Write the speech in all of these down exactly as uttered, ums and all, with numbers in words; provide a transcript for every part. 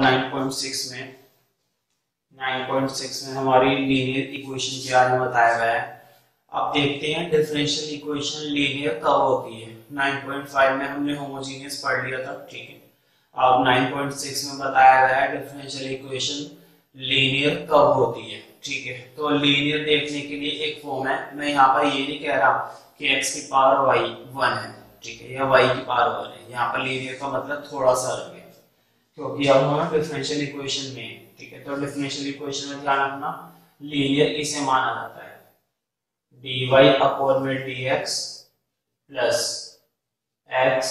Nine point six में nine point six में हमारी लीनियर इक्वेशन के बारे में बताया गया है। अब देखते हैं डिफरेंशियल इक्वेशन लीनियर कब होती है। नाइन पॉइंट फाइव में हमने होमोजेनियस पढ़ लिया था, ठीक है। अब नाइन पॉइंट सिक्स में बताया गया है डिफरेंशियल इक्वेशन लीनियर कब होती है, ठीक है। तो लीनियर देखने के लिए एक फॉर्म है, मैं यहाँ पर ये नहीं कह रहा कि x की पावर y वन है, ठीक है, या y की पावर वन है। यहाँ पर लीनियर का मतलब थोड़ा सा अलग है, क्योंकि अब हम डिफरेंशियल इक्वेशन में, ठीक है। तो डिफरेंशियल इक्वेशन में ध्यान रखना लीनियर इसे माना जाता है dy अपॉन में dx प्लस x,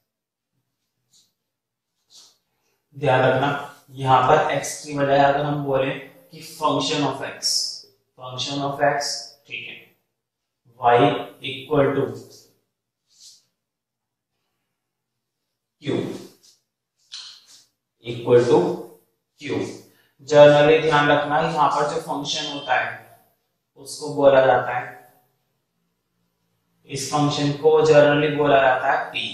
ध्यान रखना यहाँ पर x की बजाय अगर हम बोले कि function of x, function of x, ठीक है, y equal to q, equal to q। Generally ध्यान रखना यहाँ पर जो फंक्शन होता है उसको बोला जाता है, इस फंक्शन को जनरली बोला जाता है p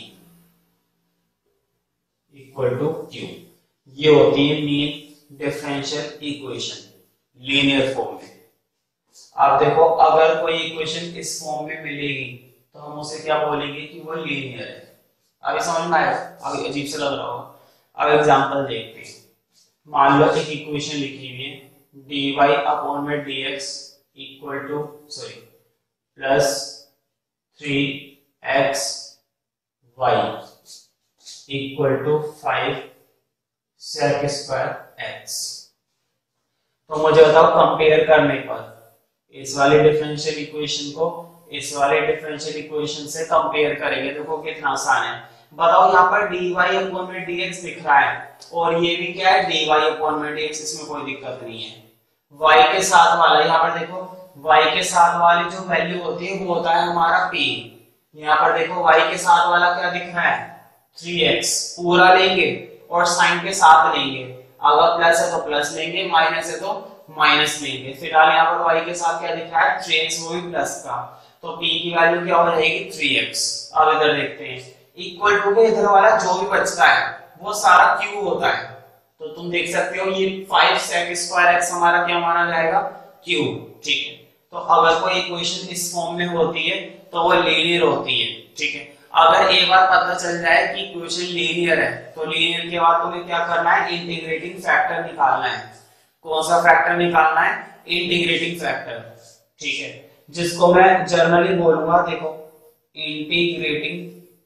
इक्वल टू q। ये होती है mean differential equation linear form में। अब देखो अगर कोई इक्वेशन इस फॉर्म में मिलेगी तो हम उसे क्या बोलेंगे कि वो लीनियर है। अभी समझ में आया? अभी अजीब से लग रहा होगा। अब एग्जांपल देखते हैं। मान लो एक इक्वेशन लिखी हुई है dy अपॉन में dx equal to sorry plus three x y equal to five sec square x. तो मुझे बताओ कंपेयर करने पर इस वाले डिफरेंशियल इक्वेशन को इस वाले डिफरेंशियल इक्वेशन से कंपेयर करेंगे। देखो कितना आसान है। बताओ यहाँ पर dy अपॉन में dx दिख रहा है और ये भी क्या है dy अपॉन में dx, इसमें कोई दिक्कत नहीं है। y के साथ वाला यहाँ पर देखो y के साथ वाली जो वैल्यू होती है वो होता है हमारा p। यहाँ पर देखो y के साथ वाला क्या दिख रहा है थ्री एक्स। पूरा लेंगे और साइन के साथ लेंगे, अगर प्लस है तो प्लस लेंगे, माइनस है तो माइनस लेंगे। फिलहाल यहाँ पर y के साथ क्या दिख रहा है थ्री एक्स, वो भी प्लस का, तो p की वैल्यू क्या हो जाएगी थ्री एक्स। अब इधर देखते हैं इक्वल टू के इधर वाला जो भी बचता है वो सारा q होता है। तो तुम देख सकते हो ये फाइव सेक स्क्वायर एक्स हमारा क्या माना जाएगा q, ठीक है। तो अगर कोई इक्वेशन इस फॉर्म में होती है तो वो लीनियर होती है, ठीक है। अगर एक बार पता चल जाए कि इक्वेशन लीनियर है तो लीनियर के बाद तुम्हें क्या करना है इंटीग्रेटिंग फैक्टर निकालना है। कौन सा फैक्टर निकालना है इंटीग्रेटिंग फैक्टर, ठीक है, जिसको मैं जनरली बोलूंगा देखो इंटीग्रेटिंग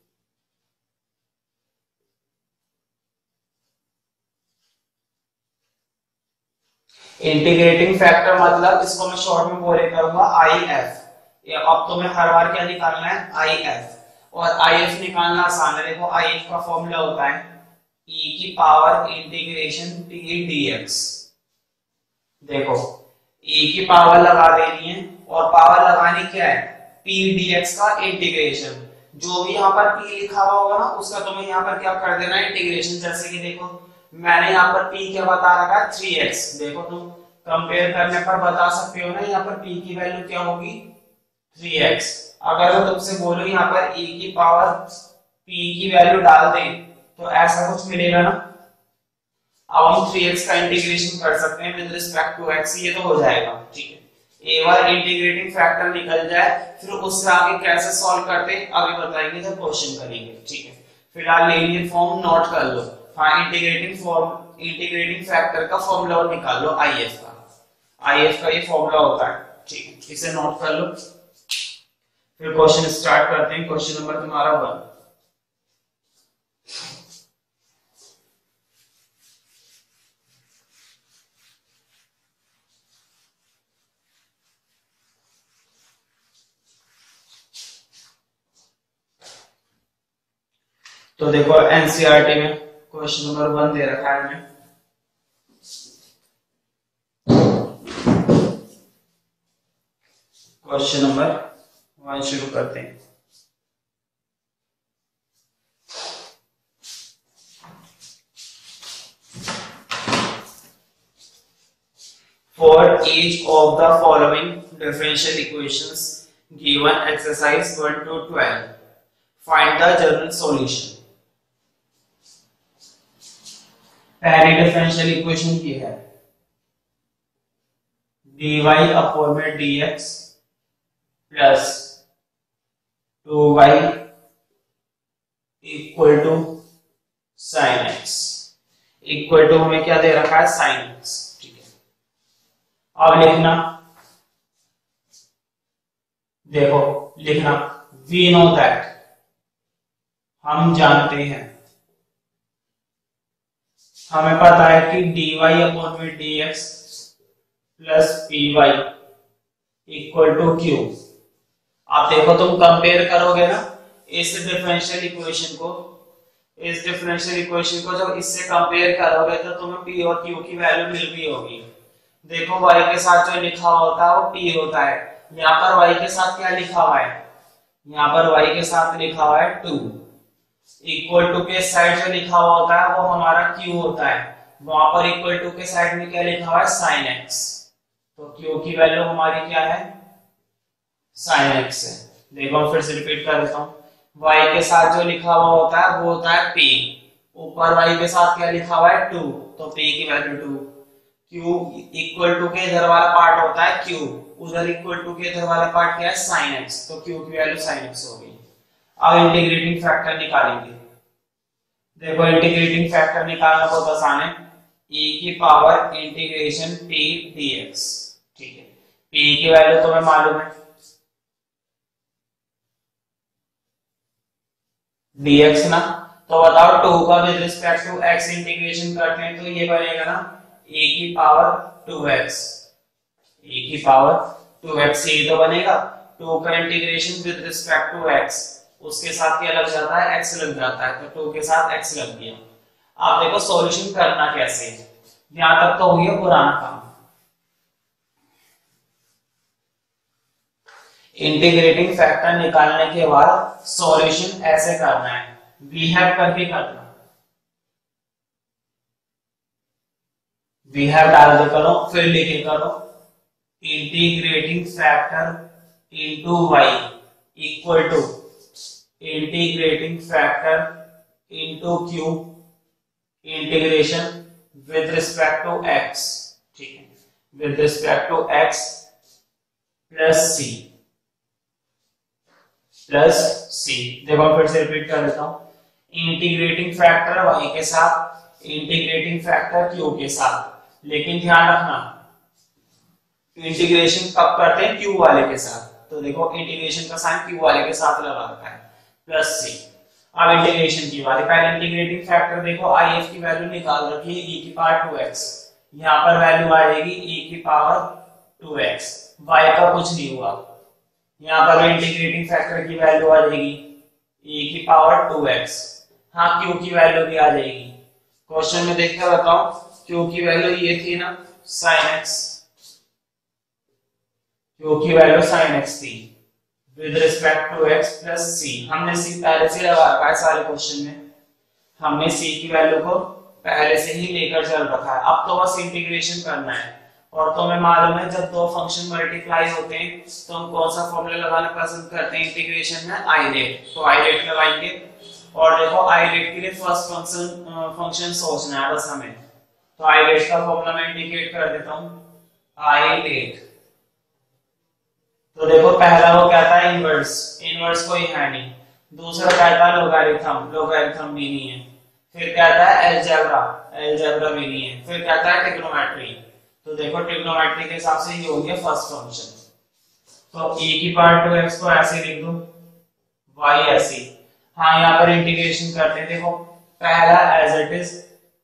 इंटीग्रेटिंग फैक्टर मतलब इसको मैं शॉर्ट में बोले करूंगा आई एफ। अब तुम्हें हर बार क्या निकालना है आई एफ, और आई एफ निकालना आसान है। देखो आई एफ का फॉर्मूला होता है e की पावर इंटीग्रेशन टी डीएक्स। देखो e की पावर लगा देनी है और पावर लगानी क्या है p dx का इंटीग्रेशन। जो भी यहाँ पर p लिखा हुआ होगा ना उसका तुम्हें यहाँ पर क्या कर देना है इंटीग्रेशन। जैसे कि देखो मैंने यहाँ पर p क्या बता रखा है थ्री एक्स। देखो तुम कंपेयर करने पर बता सकते हो ना यहाँ पर p की वैल्यू क्या होगी थ्री एक्स। अगर मैं तुमसे बोलूं यहाँ पर e की पावर p की वैल्यू डाल दें तो ऐसा कुछ मिलेगा ना। अब हम थ्री एक्स का इंटीग्रेशन कर सकते हैं विद रिस्पेक्ट टू x, ये तो हो जाएगा, ठीक है। एक बार इंटीग्रेटिंग फैक्टर निकल जाए फिर उससे आगे कैसे सॉल्व करते हैं अभी बताएंगे जब क्वेश्चन करेंगे, ठीक है। फिलहाल लीनियर फॉर्म नोट कर लो। हाँ इंटीग्रेटिंग फॉर्म इंटीग्रेटिंग फैक्टर का फॉर्मूला निकाल लो आई एफ का। आई एफ का ये फॉर्मूला होता है, ठीक है, इसे नोट कर लो। फिर क्वेश्चन स्टार्ट करते हैं। क्वेश्चन नंबर तुम्हारा वन। तो देखो एनसीईआरटी में क्वेश्चन नंबर वन दे रखा है हमें। क्वेश्चन नंबर वन शुरू करते हैं। For each of the following differential equations given exercise one to twelve, find the general solution. पहली डिफरेंशियल इक्वेशन की है dy अपॉन में dx plus two y equal to sine x, equal to हमें क्या दे रखा है साइन एक्स। ठीक है, अब लिखना, देखो लिखना वी नो दैट, हम जानते हैं, हमें पता है कि dy अपॉन में dx plus py equal to q। आप देखो तुम कंपेयर करोगे ना इस डिफरेंशियल इक्वेशन को, इस डिफरेंशियल इक्वेशन को जब इससे कंपेयर करोगे तो तुम्हें p और q की वैल्यू मिल गई होगी। देखो y के साथ जो लिखा होता है वो p होता है, यहाँ पर y के साथ क्या लिखा हुआ है, यहाँ पर y के साथ लिखा हुआ है टू, इक्वल टू के साइड जो लिखा हुआ होता है वो हमारा q होता है, वहां पर इक्वल टू के साइड में क्या लिखा हुआ है साइन x, तो q की वैल्यू हमारी क्या है साइन x है। देखो फिर से रिपीट कर देता हूँ, y के साथ जो लिखा हुआ होता है वो होता है p, ऊपर y के साथ क्या लिखा हुआ है टू, तो p की value two, q equal to के इधर वाला पार्ट होता है q, उधर इक्वल टू के इधर वाला पार्ट क्या है साइन x, तो q की वैल्यू साइन x हो गई। अब इंटीग्रेटिंग फैक्टर निकालेंगे। देखो इंटीग्रेटिंग फैक्टर निकालना बहुत आसान है, e की पावर इंटीग्रेशन t dx। ठीक है, p की वैल्यू तुम्हें मालूम है dx ना, तो बताओ टू का with respect to x integration करते हैं तो ये बनेगा ना a की पावर टू एक्स, a की पावर टू एक्स, ये तो बनेगा। टू का integration with respect to x, उसके साथ क्या लग जाता है x लग जाता है, तो टू के साथ x लग गया। आप देखो सॉल्यूशन करना कैसे है, यहां तक तो हो गया पुराना काम। इंटीग्रेटिंग फैक्टर निकालने के बाद सॉल्यूशन ऐसे करना है, वी हैव करके करना, वी हैव डाल दे करो, फिर लिखे करो integrating factor into y equal to integrating factor into q integration with respect to x। ठीक है, with respect to x plus c plus c। देखो फिर से रिपीट कर देता हूं, इंटीग्रेटिंग फैक्टर y के साथ, इंटीग्रेटिंग फैक्टर q के साथ, लेकिन ध्यान रखना इंटीग्रेशन कब करते हैं q वाले के साथ, तो देखो इंटीग्रेशन का साइन q वाले के साथ लगा रखा है प्लस c। अब इंटीग्रेशन की बात है, पहले इंटीग्रेटिंग फैक्टर देखो if की वैल्यू निकाल रखी है e की पावर टू एक्स, यहाँ पर वैल्यू आएगी e की पावर टू एक्स, y का कुछ नहीं हुआ, यहाँ पर इंटीग्रेटिंग फैक्टर की वैल्यू आ जाएगी e की पावर टू एक्स, हाँ q की वैल्यू भी आ जाएगी। क्वेश्चन में देख कर बताओ, q की वैल्यू ये थी ना sin x, q की वैल्यू sin x थी with respect to x plus c। हमने c पहले से लगा रखा है सारे क्वेश्चन में, हमने c की वैल्यू को पहले से ही लेकर चल रखा है, अब तो बस इंटीग्रेशन करना है। और तुम्हें मालूम है जब दो फंक्शन मल्टीप्लाई होते हैं तो हम कौन सा फॉर्मूला लगाना पसंद करते हैं इंटीग्रेशन में, आई रेट, तो आई रेट लगाएंगे। और देखो आई रेट के लिए फर्स्ट फंक्शन फंक्शन सोचना है बस हमें, तो आई रेट का फॉर्मूला मैं इंडिकेट कर देता हूं, आई रेट। तो देखो पहला वो कहता है इनवर्स, इनवर्स कोई है नहीं, दूसरा कहता है लोगारिथम, लोगारिथम भी नहीं है, फिर कहता है अलजेब्रा, अलजेब्रा भी नहीं है, फिर कहता है ट्रिग्नोमेट्री। तो देखो ट्रिग्नोमेट्री के हिसाब से ये हो गया फर्स्ट फंक्शन, तो e की पावर टू एक्स को ऐसे लिख दो, y ऐसे। हाँ यहाँ पर इंटीग्रेशन करते हैं, देखो पहला एज इट इज,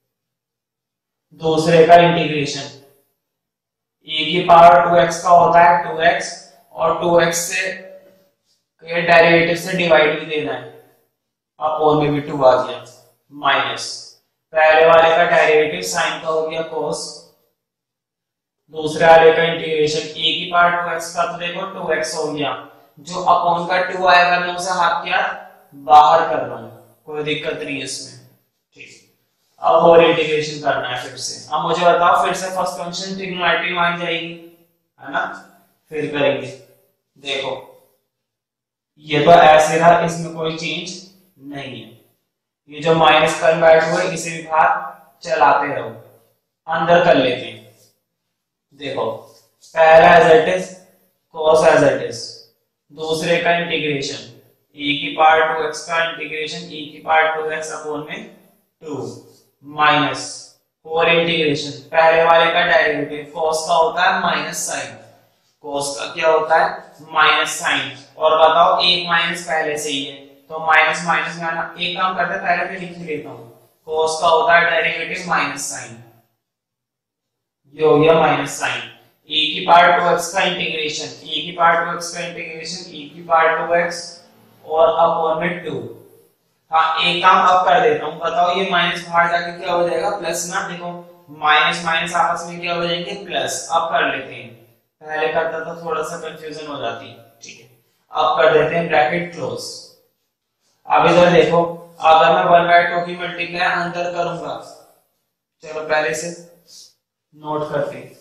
दूसरे का इंटीग्रेशन, e की पावर टू एक्स का होता है टू एक्स, और टू एक्स से डेरिवेटिव से डिवाइड भी देना है, अपॉन में भी टू आ गया, माइनस पहले वाले का डेरिवेटिव साइन का हो गया cos, दूसरे वाले का इंटीग्रेशन e की पावर टू एक्स का, तो देखो टू एक्स हो गया, जो अपॉन का टू आएगा मैं उसे हाथ क्या बाहर कर रहा हूं, कोई दिक्कत नहीं है इसमें। ठीक, अब और इंटीग्रेशन करना है फिर से। अब मुझे बताओ फिर से फर्स्ट फंक्शन ट्रिग्नोमेट्री मान जाएगी, है ना, फिर करेंगे। देखो ये तो ऐसे रहा, इसमें कोई चेंज नहीं है, ये जो माइनस का बैठ हुआ है इसे भी बाहर चलाते रहो, अंदर कर लेते हैं। देखो पहला as it is cos as it is, दूसरे का इंटीग्रेशन e की पावर टू x का इंटीग्रेशन e की पावर टू x अपॉन में टू माइनस और इंटीग्रेशन पहले वाले का डेरिवेटिव cos का होता है माइनस साइन, cos का क्या होता है माइनस साइन, और बताओ एक माइनस पहले से ही है तो माइनस माइनस में आना, एक काम करते हैं पहले मैं लिख लेता हूं, cos का होता है डेरिवेटिव माइनस साइन, ये हो गया माइनस साइन, e की पावर टू x का इंटीग्रेशन e की पावर टू x का इंटीग्रेशन e की पावर टू x और अपॉन में टू। हाँ एक काम अब कर देता हूँ, बताओ ये माइनस बाहर जाके क्या हो जाएगा प्लस ना, देखो माइनस माइनस आपस में क्या हो जाएंगे प्लस। अब कर लेते हैं, पहले करता तो थोड़ा सा कंफ्यूजन हो जाती, ठीक है अब कर देते हैं ब्रैकेट क्लोज। अब इधर देखो अगर मैं वन बाय टू की मल्टीप्लाई अंदर करूंगा, चलो पहले से नोट करते हैं,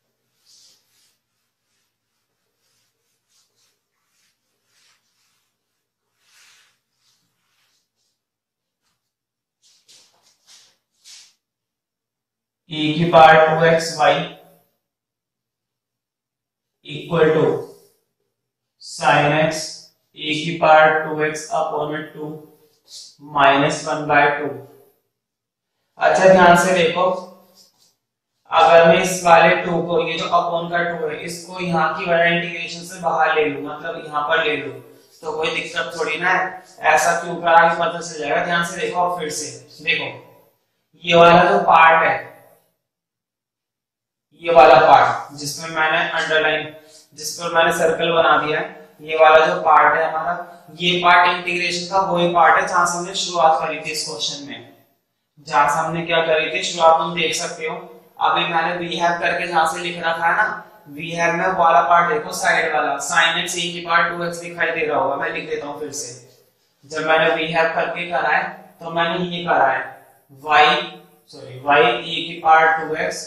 e की power two x y equal to sine x e की पावर टू एक्स अपॉन में two minus one by two. अच्छा ध्यान से देखो, अगर मैं इस वाले टू को, ये जो अपॉन का टू है, इसको यहाँ की वाला इंटीग्रेशन से बाहर ले लूं, मतलब यहाँ पर ले लूं, तो कोई दिक्कत थोड़ी ना है, ऐसा क्यों करा आगे पता चल जाएगा। ध्यान से देखो और फिर से देखो, ये वाला जो पार्ट है, ये वाला पार्ट जिसमें मैंने अंडरलाइन, जिस पर मैंने सर्कल बना दिया है, ये वाला जो पार्ट है हमारा, ये पार्ट इंटीग्रेशन का वही पार्ट है जहां से हमने शुरुआत करी थी इस क्वेश्चन में, जहां से हमने क्या करी थी शुरुआत, तुम देख सकते हो अभी मैंने वी हैव करके जहां से लिख रखा है ना, वी हैव में वाला पार्ट देखो साइड वाला साइन एक्स e की पावर टू एक्स दिखाई दे रहा होगा, मैं लिख देता हूं फिर से। जब मैंने वी हैव करके करा है तो मैंने ये करा है y सॉरी y e की पावर टू एक्स,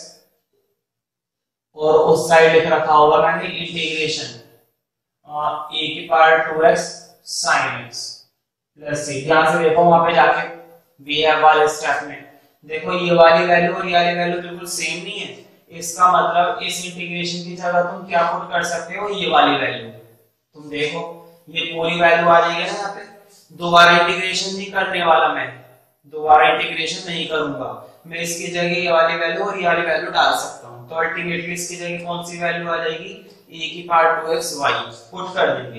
और उस साइड लिख रखा होगा मैंने इंटीग्रेशन e की power two x sin x plus c। ध्यान से देखो वहां पे जाके वी हैव वाले स्टेप में देखो ये वाली वैल्यू और ये वाली वैल्यू बिल्कुल सेम नहीं है, इसका मतलब इस इंटीग्रेशन की जगह तुम क्या पुट कर सकते हो, ये वाली वैल्यू। तुम देखो ये पूरी वैल्यू आ जाएगी ना यहाँ पे, दोबारा इंटीग्रेशन नहीं करने वाला मैं, दोबारा इंटीग्रेशन नहीं करूंगा मैं, इसकी जगह ये वाली वैल्यू और ये वाली वैल्यू डाल सकता हूँ, तो अल्टीमेटली इसकी जगह कौन सी वैल्यू आ जाएगी, e की power two x y put कर देंगे।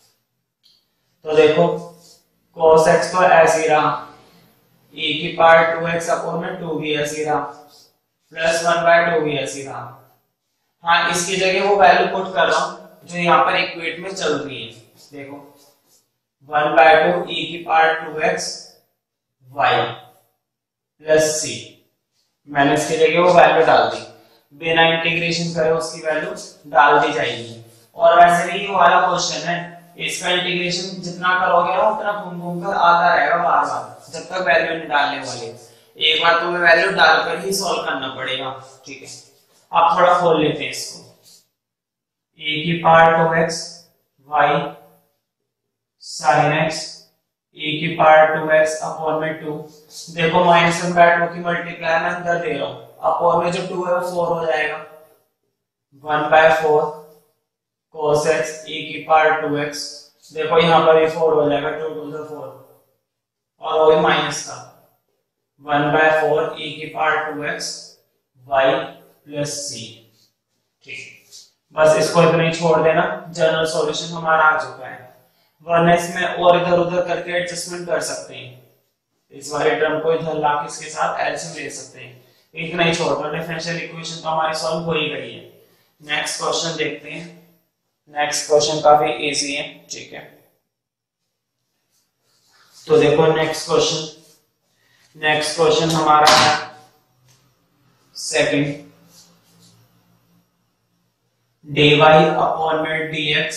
तो देखो cos x तो ऐसे रहा, e की पावर टू एक्स अपॉन में टू भी ऐसे रहा, प्लस वन बाय टू भी ऐसे रहा। हाँ इसकी जगह वो वैल्यू पुट कर रहा हूँ जो यहाँ पर इक्वेट में चल रही है, देखो वन बाय टू e की power two x y plus c, मैंने इसकी जगह वो वैल्यू डाल दी, बिना इंटीग्रेशन करे उसकी वैल्यू डाल दी जाएगी। और वैसे भी ये वाला क्वेश्चन है, इसका इंटीग्रेशन जितना करोगे ना उतना घूम घूम कर आता रहेगा बार बार, जब तक वैल्यू नहीं डालने वाले, एक बार तुम्हें वैल्यू डालकर ही सॉल्व करना पड़ेगा, ठीक है। अब थोड़ा खोल लेते हैं इसको, e की power two x y sine x e की पावर टू एक्स अपॉन में टू, देखो माइनस वन बाय टू की मल्टीप्लाई मैं अंदर दे रहा हूँ, अपॉन में जो टू है वो फोर हो जाएगा, one by four cos x e की पावर टू एक्स, देखो यहाँ पर ये फोर हो जाएगा, टू टू द फोर, और वो भी माइनस का वन बाय फोर e की power two x y plus c, ठीक। बस इसको इतना ही छोड़ देना, जनरल सॉल्यूशन हमारा आ चुका है, वरना इसमें और इधर उधर करके एडजस्टमेंट कर सकते हैं, इस वाले टर्म को इधर लाके इसके साथ एलसीएम ले सकते हैं, इतना ही छोड़कर डिफरेंशियल इक्वेशन तो हमारी सॉल्व हो ही गई है। नेक्स्ट क्वेश्चन देखते हैं, नेक्स्ट क्वेश्चन काफी इजी है, ठीक है। तो देखो नेक्स्ट क्वेश्चन, नेक्स्ट क्वेश्चन हमारा है सेकंड, dy अपॉन में dx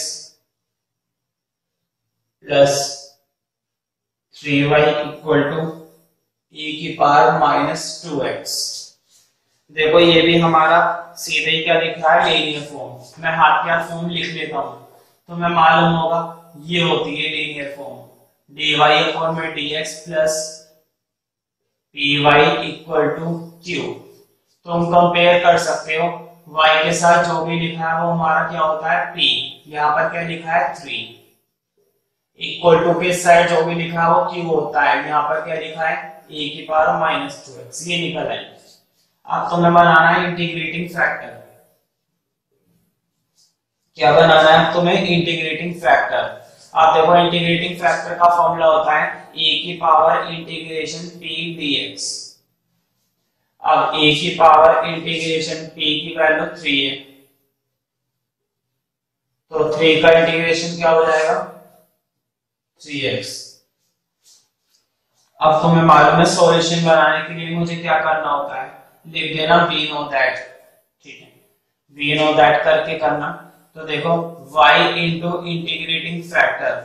plus three y equal to e की पावर माइनस टू एक्स। देखो ये भी हमारा सीधे ही क्या दिख रहा है, लीनियर फॉर्म, मैं हाथ के हाथ फॉर्म लिख लेता हूं तो मैं मालूम होगा ये होती है लीनियर फॉर्म, dy अपॉन में dx plus p y equal to q. तुम कंपेयर कर सकते हो, y के साथ जो भी लिखा है वो हमारा क्या होता है p, यहाँ पर क्या लिखा है थ्री, इक्वल टू के साइड जो भी लिखा है वो q होता है, यहाँ पर क्या लिखा है a की पावर माइनस टू एक्स, ये निकल आएंगे। अब तुम्हें बनाना है इंटीग्रेटिंग फैक्टर। क्या बनाना है तुम्हें इंटीग्रेटिंग फैक्टर। आप देखो इंटीग्रेटिंग फैक्टर का फॉर्मूला होता है a की पावर इंटीग्रेशन p dx। अब a की पावर इंटीग्रेशन p की वैल्यू थ्री है, तो थ्री का इंटीग्रेशन क्या हो जाएगा थ्री एक्स। अब तुम्हें मालूम है सॉल्यूशन बनाने के लिए मुझे क्या करना होता है, लिख देना वी नो दैट, ठीक है, वी नो दैट करके करना। तो देखो y into integrating factor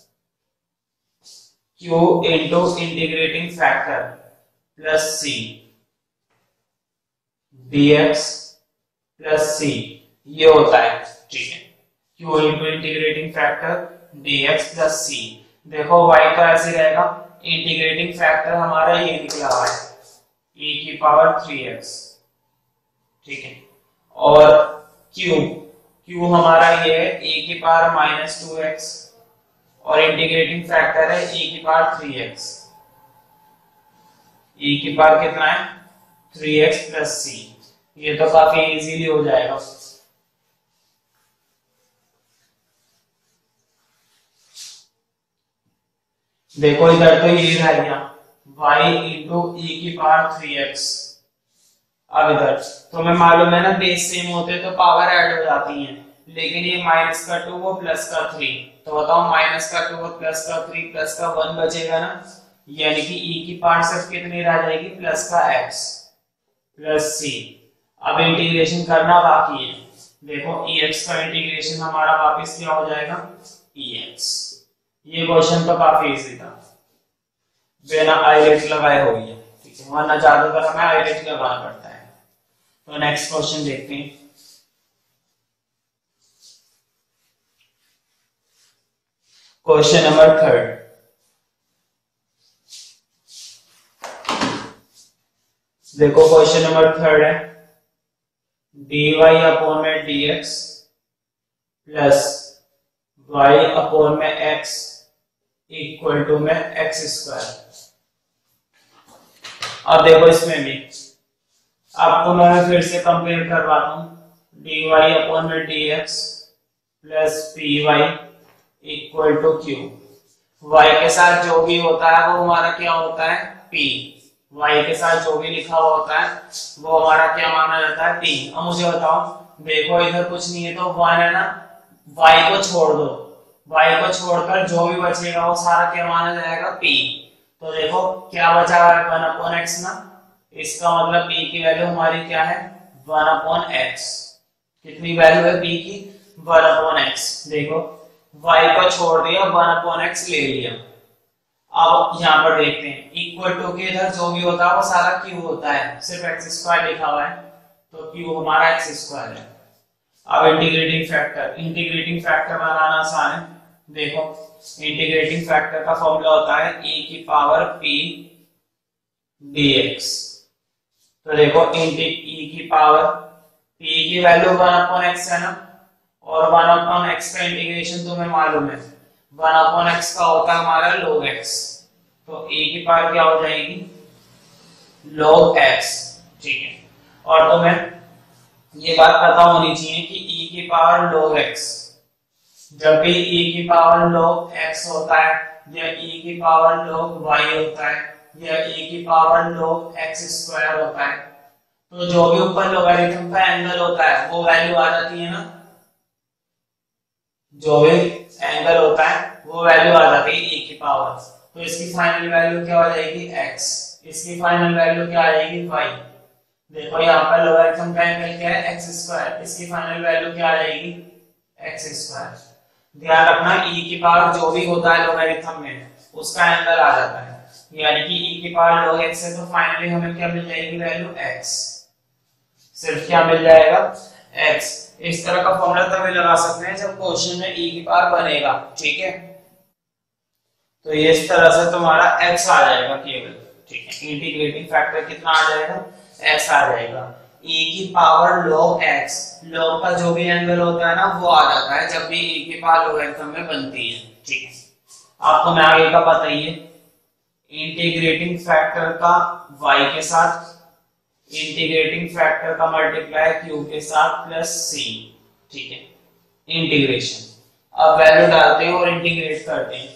q into integrating factor plus c dx plus c, ये होता है, ठीक है, q into integrating factor dx plus c। देखो y का ऐसे रहेगा, इंटीग्रेटिंग फैक्टर हमारा ये निकला हुआ है e की पावर थ्री एक्स, ठीक है, और q q हमारा ये है a की पावर माइनस टू एक्स, और इंटीग्रेटिंग फैक्टर है e की पावर थ्री एक्स, e की पावर कितना है थ्री एक्स प्लस c। ये तो काफी इजीली हो जाएगा। देखो इधर तो ये रह गया y इंटू ई की पावर थ्री एक्स। अब इधर तुम्हें मालूम है ना बेस सेम होते तो पावर ऐड हो जाती है, लेकिन ये माइनस का टू वो प्लस का थ्री, तो बताओ माइनस का टू वो प्लस का थ्री प्लस का वन बचेगा ना, यानी कि e की पावर सिर्फ कितनी रह जाएगी प्लस का x प्लस c। अब इंटीग्रेशन करना बाकी है। देखो ex का इंटीग्रेशन हमारा वापस क्या हो जाएगा ex। ये क्वेश्चन तो काफी इजी था, बिना आईलेट लगाए हो गया, ठीक है, वरना ज्यादातर हमें आईलेट लगाना पड़ता है। तो नेक्स्ट क्वेश्चन देखते हैं। क्वेश्चन नंबर थर्ड, देखो क्वेश्चन नंबर थर्ड है dy अपॉन में dx प्लस y अपॉन में x इक्वल टू में एक्स स्क्वायर। अब देखो इसमें भी आपको मैं फिर से कंपेयर करवाता हूं, dy अपॉन में dx plus py equal to q। y के साथ जो भी होता है वो हमारा क्या होता है p, y के साथ जो भी लिखा हुआ होता है वो हमारा क्या माना जाता है p। अब मुझे बताओ, देखो इधर कुछ नहीं है तो वन है ना, y को छोड़ दो, y को छोड़कर जो भी बचेगा वो सारा क्या माना जाएगा p। तो देखो क्या बचा हुआ है वन अपॉन एक्स ना, इसका मतलब p की वैल्यू हमारी क्या है वन अपॉन एक्स। कितनी वैल्यू है p की वन अपॉन एक्स। देखो y को छोड़ दिया, वन अपॉन एक्स ले लिया। अब यहाँ पर देखते हैं इक्वल टू के इधर जो भी होता है वो सारा q होता है, सिर्फ एक्स स्क्वायर लिखा हुआ है तो q हमारा एक्स स्क्वायर है। अब इंटीग्रेटिंग फैक्टर, इंटीग्रेटिंग फैक्टर बनाना आसान है। देखो इंटीग्रेटिंग फैक्टर का फॉर्मूला होता है e की पावर p dx। तो देखो इंटी e की पावर p की वैल्यू वन अपॉन एक्स है ना, और वन अपॉन एक्स का इंटीग्रेशन तुम्हें मालूम है वन अपॉन एक्स का होता है हमारा log x, तो e की पावर क्या हो जाएगी log x, ठीक है। और तुम्हें ये बात पता होनी चाहिए कि e की पावर log x, जब भी e की पावर log x होता है या e की पावर log y होता है या e की पावर log x स्क्वायर होता है, तो जो भी ऊपर लोगारिथम का एंगल होता है वो वैल्यू आ जाती है ना, जो भी एंगल होता है वो वैल्यू आ जाती है e की पावर। तो इसकी फाइनल वैल्यू क्या हो जाएगी x, इसकी फाइनल वैल्यू क्या आ जाएगी y। देखो यहाँ पर लोगारिथम का एंगल क्या है एक्स स्क्वायर, इसकी फाइनल वैल्यू क्या आ जाएगी एक्स स्क्वायर। ध्यान रखना e की पावर जो भी होता है लोगारिथम में उसका एंगल आ जाता है, यानी कि e की पावर log x है तो फाइनली हमें क्या मिल जाएगी वैल्यू x, सिर्फ क्या मिल जाएगा x। इस तरह का फॉर्मूला तभी लगा सकते हैं जब क्वेश्चन में e की पावर बनेगा, ठीक है। तो ये इस तरह से तुम्हारा x आ जाएगा केवल, ठीक है। इंटीग्रेटिंग फैक्टर कितना आ जाएगा, x आ जाएगा। e की पावर log x, log का जो भी एंगल होता है ना वो आ जाता है जब भी e की पावर लॉगरिथम में बनती है, ठीक है। आपको मैं आगे का बताइए, इंटीग्रेटिंग फैक्टर का y के साथ, इंटीग्रेटिंग फैक्टर का मल्टीप्लाई q के साथ प्लस c, ठीक है, इंटीग्रेशन। अब वैल्यू डालते हैं और इंटीग्रेट करते हैं।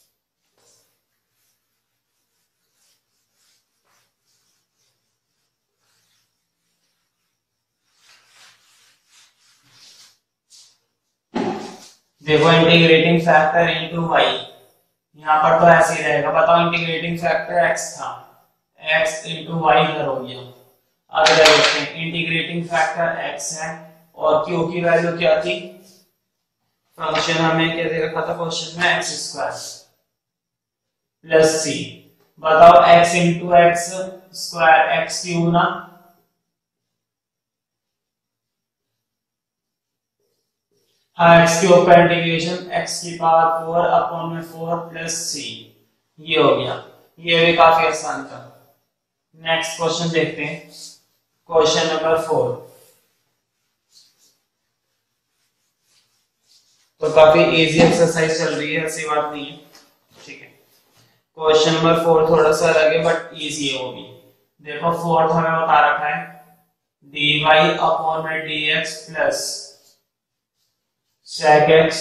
देखो इंटीग्रेटिंग फैक्टर इनटू y, यहाँ पर तो ऐसे ही रहेगा। बताओ इंटीग्रेटिंग फैक्टर x था, x इनटू y इधर हो गया। अब इधर देखते हैं, इंटीग्रेटिंग फैक्टर x है और q की वैल्यू क्या थी, फंक्शन हमें क्या दे रखा था क्वेश्चन में, एक्स स्क्वायर प्लस सी। बताओ x into x square x cube ना, हाँ एक्स क्यूब का इंटीग्रेशन x की पावर फोर अपॉन में फोर प्लस सी, ये हो गया। ये भी काफी आसान था। नेक्स्ट क्वेश्चन देखते हैं, क्वेश्चन नंबर फोर। तो काफी इजी एक्सरसाइज चल रही है, ऐसी बात नहीं है, ठीक है। क्वेश्चन नंबर फोर थोड़ा सा अलग है बट इजी है वो भी। देखो फोर्थ हमें बता रखा है dy अपॉन में dx plus sec x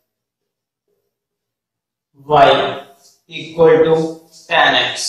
y equal to tan x,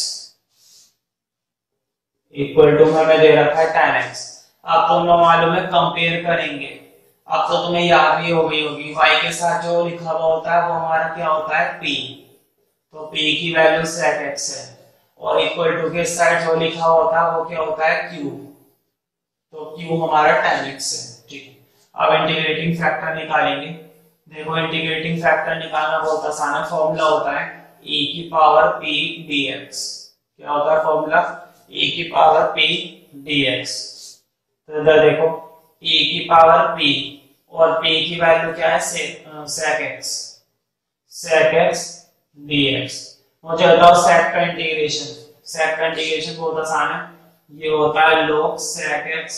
equal to हमें दे रखा है tan x। अब तुम लोग मालूम है कंपेयर करेंगे। अब तो तुम्हें याद भी हो गई होगी, y के साथ जो लिखा हुआ होता है वो हमारा क्या होता है p, तो p की वैल्यू sec x है, और इक्वल टू के साइड जो लिखा होता है वो क्या होता है q, तो q हमारा tan x है, ठीक है। अब इंटीग्रेटिंग फैक्टर निकालेंगे। देखो इंटीग्रेटिंग फैक्टर निकालना बहुत आसान है, फॉर्मूला होता है e की पावर p dx। क्या होता है फॉर्मूला, e की पावर p dx। तो इधर देखो e की पावर p और p की वैल्यू क्या है, sec x, sec x dx। मुझे बताओ sec का इंटीग्रेशन, sec का इंटीग्रेशन बहुत आसान है, ये होता है log sec x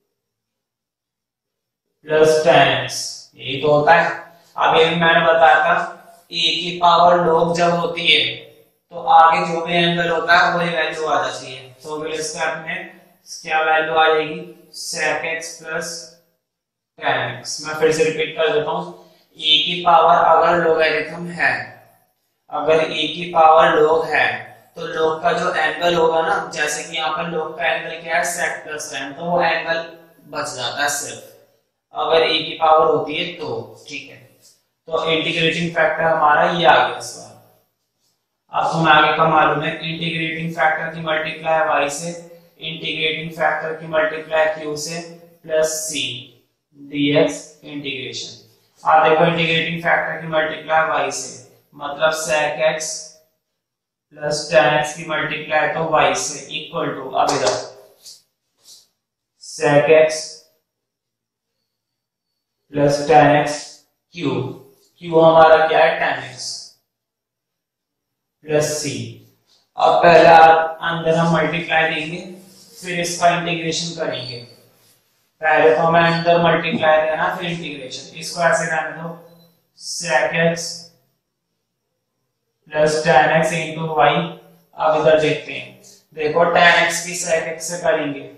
plus tan x, यही तो होता है। अब ये भी मैंने बताया था e की पावर log जब होती है तो आगे जो भी एंगल होता है वही वैल्यू आ जाती है, तो अगले स्टेप में क्या वैल्यू आ जाएगी, sec x plus tan x। मैं फिर से रिपीट कर देता हूँ, e की पावर अगर लॉगरिथम है, अगर e की पावर log है तो log का जो एंगल होगा ना, जैसे कि यहाँ पर log का एंगल क्या है sec प्लस tan, तो वो एंगल बच जाता है सिर्फ अगर e की पावर होती है तो, ठीक है। तो इंटीग्रेटिंग फैक्टर हमारा ये आ गया इस बार। अब तुम्हें आगे का मालूम है, इंटीग्रेटिंग फैक्टर की मल्टीप्लाई y से, इंटीग्रेटिंग फैक्टर की मल्टीप्लाई q से प्लस c dx इंटीग्रेशन। आप देखो इंटीग्रेटिंग फैक्टर की मल्टीप्लाई y से मतलब sec x plus tan x की मल्टीप्लाई तो y से इक्वल टू, अब इधर sec x plus tan x q, q हमारा क्या है tan x प्लस c। अब पहले आप अंदर हम मल्टीप्लाई देंगे फिर इसका इंटीग्रेशन करेंगे। पहले तो हमें अंदर मल्टीप्लाई देना फिर इंटीग्रेशन। इसको ऐसे रहने दो, sec x plus tan x into y। अब इधर देखते हैं, देखो tan x की sec x से करेंगे,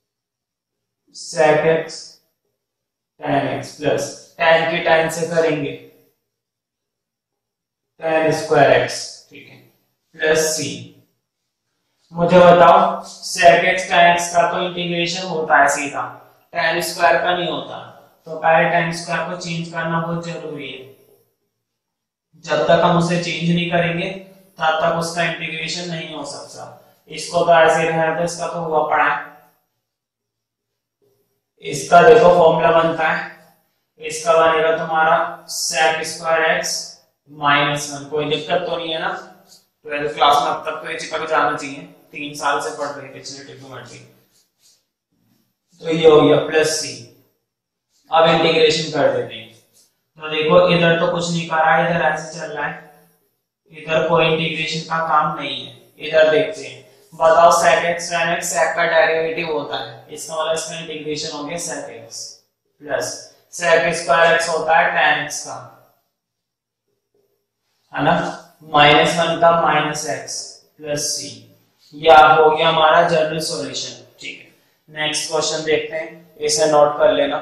sec x tan x plus tan की tan से करेंगे tan स्क्वायर x, ठीक है, प्लस c। मुझे बताओ sec x tan x का तो इंटीग्रेशन होता है सीधा, tan स्क्वायर का नहीं होता, तो पहले tan स्क्वायर को चेंज करना बहुत जरूरी है। जब तक हम उसे चेंज नहीं करेंगे तब तक उसका इंटीग्रेशन नहीं हो सकता। इसको तो ऐसे रहना तो इसका तो हुआ पड़ा है। इसका देखो फॉर्मूला बनता है, इसका बनेगा तुम्हारा sec square x minus one. कोई दिक्कत तो नहीं है ना, ट्वेल्थ क्लास में अब तक तो ये चिपक जाना चाहिए, तीन साल से पढ़ रहे पिछले ट्रिग्नोमेट्री। तो ये हो गया प्लस सी। अब इंटीग्रेशन कर देते हैं। तो देखो इधर तो कुछ नहीं कर रहा है, इधर ऐसे चल रहा है, इधर कोई इंटीग्रेशन का काम नहीं है। इधर देखते हैं बताओ sec x tan x sec का डेरिवेटिव होता है, इसका मतलब इसका इंटीग्रेशन हो गया sec x plus sec square x होता है tan x का, है ना, माइनस वन का माइनस एक्स प्लस सी। यह हो गया हमारा जनरल सॉल्यूशन। ठीक है, नेक्स्ट क्वेश्चन देखते हैं, इसे नोट कर लेना।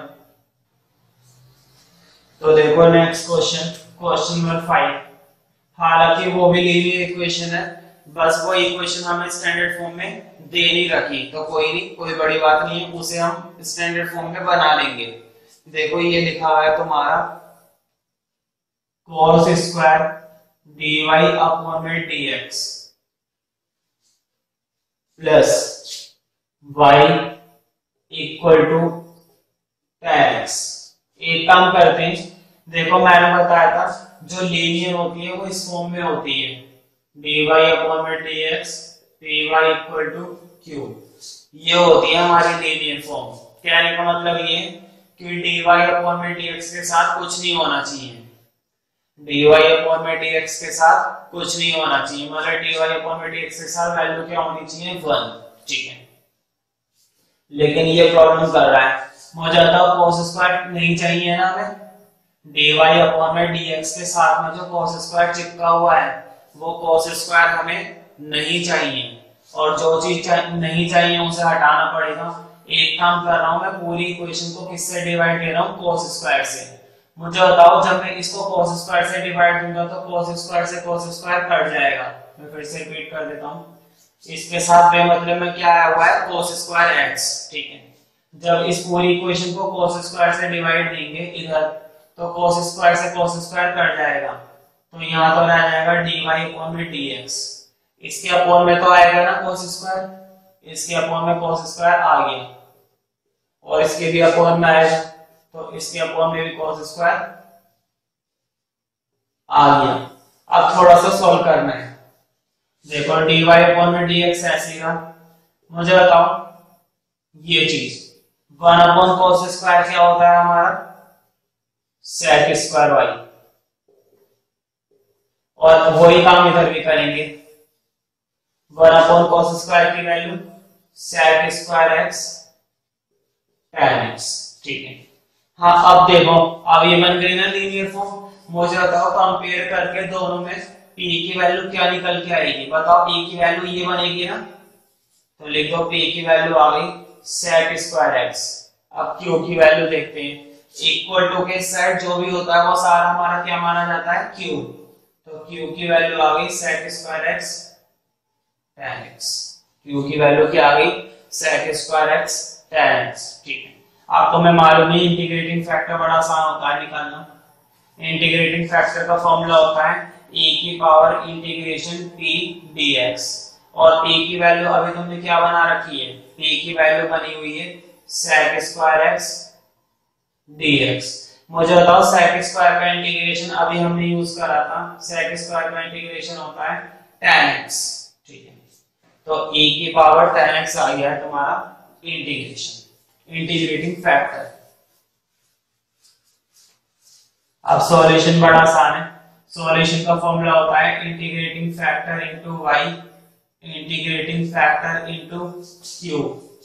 तो देखो next question, question number five. हालांकि वो भी लीनियर इक्वेशन है, बस वो इक्वेशन हमें स्टैंडर्ड फॉर्म में दे नहीं रखी, तो कोई नहीं, कोई बड़ी बात नहीं है, उसे हम स्टैंडर्ड फॉर्म में बना लेंगे। देखो ये लिखा हुआ है तुम्हारा cos स्क्वायर dy अपॉन में dx plus y equal to tan x। एक काम करते हैं, देखो मैंने बताया था जो लीनियर होती है वो इस फॉर्म में होती है, dy अपॉन में dx py equal to q। ये होती है हमारी लीनियर फॉर्म। कहने का मतलब ये कि dy अपॉन में dx के साथ कुछ नहीं होना चाहिए, dy अपॉन में dx के साथ कुछ नहीं होना चाहिए, मतलब dy अपॉन में dx के साथ वैल्यू क्या होनी चाहिए, वन। ठीक है, लेकिन ये प्रॉब्लम कर रहा है, मुझे बताओ cos स्क्वायर नहीं चाहिए ना हमें, dy अपॉन में dx के साथ में जो cos स्क्वायर चिपका हुआ है वो cos स्क्वायर हमें नहीं चाहिए, और जो चीज चाह, नहीं चाहिए उसे हटाना पड़ेगा। एक काम कर रहा हूं मैं, पूरी इक्वेशन को किससे डिवाइड ले रहा हूं, cos स्क्वायर से। मुझे बताओ जब मैं इसको cos स्क्वायर से डिवाइड दूंगा तो cos स्क्वायर से cos स्क्वायर कट जाएगा। मैं फिर से रिपीट कर देता हूं, इसके साथ बेमतलब में क्या आया हुआ है, cos स्क्वायर x। ठीक है, जब इस पूरी इक्वेशन को cos स्क्वायर से डिवाइड देंगे इधर, तो cos स्क्वायर से cos स्क्वायर कट जाएगा, तो यहाँ तो रह जाएगा dy अपॉन में dx। इसके अपॉन में तो आएगा ना cos स्क्वायर, इसके अपॉन में cos स्क्वायर आ गया, और इसके भी अपॉन में आएगा, तो इसके अपॉन में भी cos स्क्वायर आ गया। अब थोड़ा सा सॉल्व करना है। देखो dy अपॉन में dx ऐसे ही रहा। मुझे बताओ ये चीज वन अपॉन cos स्क्वायर क्या होता है हमारा, sec स्क्वायर y, और वही काम इधर भी करेंगे, वन अपॉन cos स्क्वायर की value sec square x tan x। ठीक है, हाँ अब देखो, अब ये बन गई ना लीनियर फॉर्म। मुझे बताओ कंपेयर करके दोनों में p की वैल्यू क्या निकल के आएगी, बताओ p की वैल्यू ये बनेगी ना, तो लिख दो p की वैल्यू आ गई sec स्क्वायर x। अब q की वैल्यू देखते हैं, इक्वल टू के साइड जो भी होता है वो सारा हमारा क्या माना जाता है, q, तो q की वैल्यू आ गई sec square x tan x। q की वैल्यू क्या आ गई, sec square x tan x। ठीक है, आपको मैं मालूम है इंटीग्रेटिंग फैक्टर बड़ा आसान होता है निकालना। इंटीग्रेटिंग फैक्टर का फॉर्मूला होता है e की पावर इंटीग्रेशन p dx, और p की वैल्यू अभी तुमने क्या बना रखी है, p की वैल्यू बनी हुई है sec स्क्वायर x dx। मुझे बताओ sec स्क्वायर का इंटीग्रेशन अभी हमने यूज करा था, sec स्क्वायर का इंटीग्रेशन होता है tan x। ठीक है, तो e की पावर tan x आ गया है तुम्हारा इंटीग्रेशन, इंटीग्रेटिंग फैक्टर। अब सॉल्यूशन बड़ा आसान है, सॉल्यूशन का फॉर्मूला होता है integrating factor into y integrating factor into q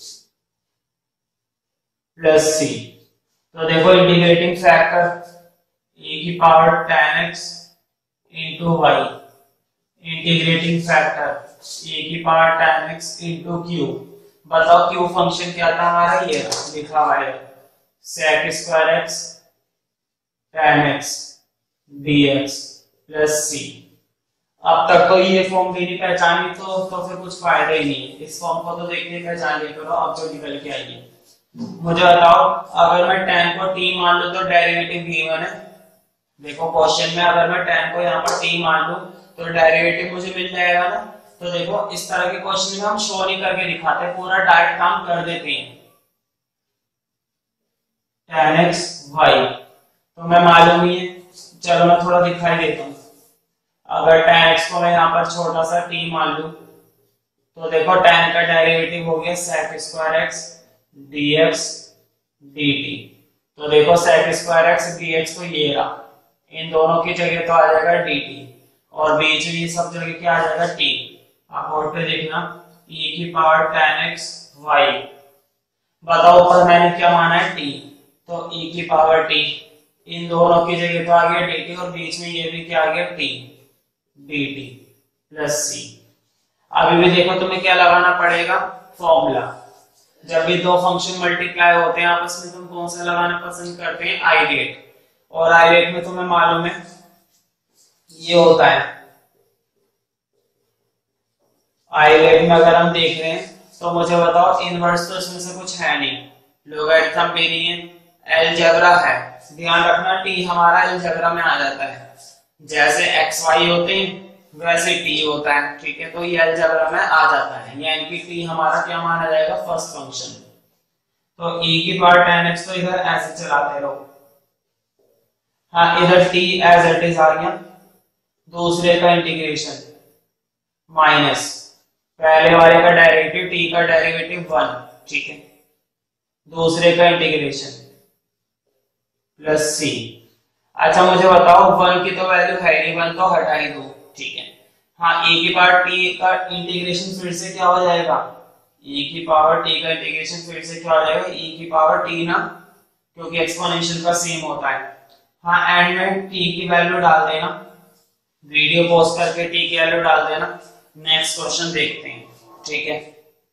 plus c। तो देखो इंटीग्रेटिंग फैक्टर e की power tan x into y integrating factor e की power tan x into q। बताओ q फंक्शन क्या था हमारा, ये लिखा हुआ है sec square x tan x dx plus c। अब तक तो ये फॉर्म देनी पहचानी तो तो फिर कुछ फायदा ही नहीं है, इस फॉर्म को तो देखने पहचान लिया करो। अब जो निकल के आइए, मुझे बताओ अगर मैं tan को t मान लूं तो डेरिवेटिव गिवन है। देखो क्वेश्चन में अगर मैं tan को यहाँ पर t मान लूं तो डेरिवेटिव मुझे मिल जाएगा ना। तो देखो इस तरह के क्वेश्चन में हम शो नहीं करके दिखाते, पूरा डायरेक्ट काम कर देते हैं। tan x y तो मैं मालूम ही है, चलो मैं थोड़ा दिखाई देता हूँ। अगर tan x को मैं यहाँ पर छोटा सा t मान लूं तो देखो tan का डेरिवेटिव हो गया sec square x dx dt। तो देखो sec स्क्वायर x dx को ये रहा, इन दोनों की जगह तो आ जाएगा dt, और बीच में ये सब जगह क्या आ जाएगा t। आप बोर्ड पे देखना e की पावर टेन एक्स वाई। बताओ ऊपर मैंने क्या माना है t, तो e की पावर t, इन दोनों की जगह तो आ गया dt और बीच में ये भी क्या आ गया t dt प्लस c। अभी भी देखो तुम्हें क्या लगाना पड़ेगा, फॉर्मूला। जब भी दो फंक्शन मल्टीप्लाई होते हैं आपस में तुम कौन सा लगाना पसंद करते हैं, आई रेट। और आई रेट में तुम्हें मालूम है ये होता है, आई रेट में अगर हम देख रहे हैं तो मुझे बताओ इनवर्स तो इसमें से कुछ है नहीं, लोगरिथम भी नहीं है, अलजेब्रा है। ध्यान रखना टी हमारा अलजेब्रा में आ जाता है, जैसे एक्स वाई होते हैं वैसे टी होता है, ठीक है। तो ये अलजेब्रा में आ जाता है, यानी कि टी हमारा क्या माना जाएगा, फर्स्ट फंक्शन। तो e की पावर टेन एक्स तो इधर ऐसे चलाते रहो। हाँ, इधर t एज इट इज आ गया, दूसरे का इंटीग्रेशन माइनस पहले वाले का डेरिवेटिव, t का डेरिवेटिव वन, ठीक है, दूसरे का इंटीग्रेशन प्लस c। अच्छा मुझे बताओ वन की तो वैल्यू है नहीं, वन तो हटा ही दो, ठीक है। हाँ, e की पावर t का इंटीग्रेशन फिर से क्या हो जाएगा, e की पावर t का इंटीग्रेशन फिर से क्या हो जाएगा, e की पावर t ना, क्योंकि एक्सपोनेंशियल का सेम होता है। हाँ, एंड में t की वैल्यू डाल देना, वीडियो पॉज करके t की वैल्यू डाल देना। नेक्स्ट क्वेश्चन देखते हैं, ठीक है।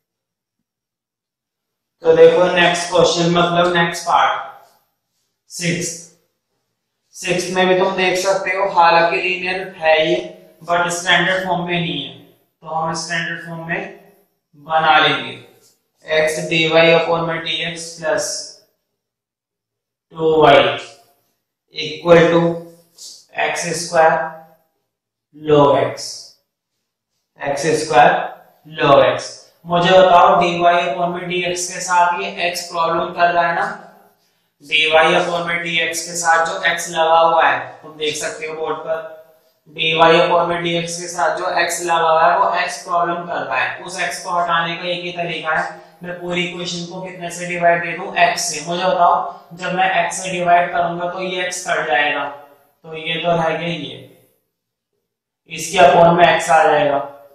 तो देखो नेक्स्ट क्वेश्चन मतलब नेक्स्ट पार्ट सिक्स। सिक्स में भी तुम देख सकते हो, हालांकि लीनियर है ये बट स्टैंडर्ड फॉर्म में नहीं है, तो हम स्टैंडर्ड फॉर्म में बना लेंगे। x dy अपॉन में dx plus two y equal to x square log x, x square log x। मुझे बताओ dy अपॉन में dx के साथ ये x प्रॉब्लम कर रहा है ना, dy अपॉन में dx के साथ जो x लगा हुआ है तुम देख सकते हो बोर्ड पर, dy अपॉन में dx के साथ जो x लगा हुआ है वो x प्रॉब्लम कर रहा है। उस x को हटाने का एक ही तरीका है, मैं पूरी इक्वेशन को कितने से डिवाइड दे दूं, x से। मुझे बताओ जब मैं x से डिवाइड करूंगा तो ये x कट जाएगा, तो ये तो है गया, ये इसके अपॉन में x आ जाएगा,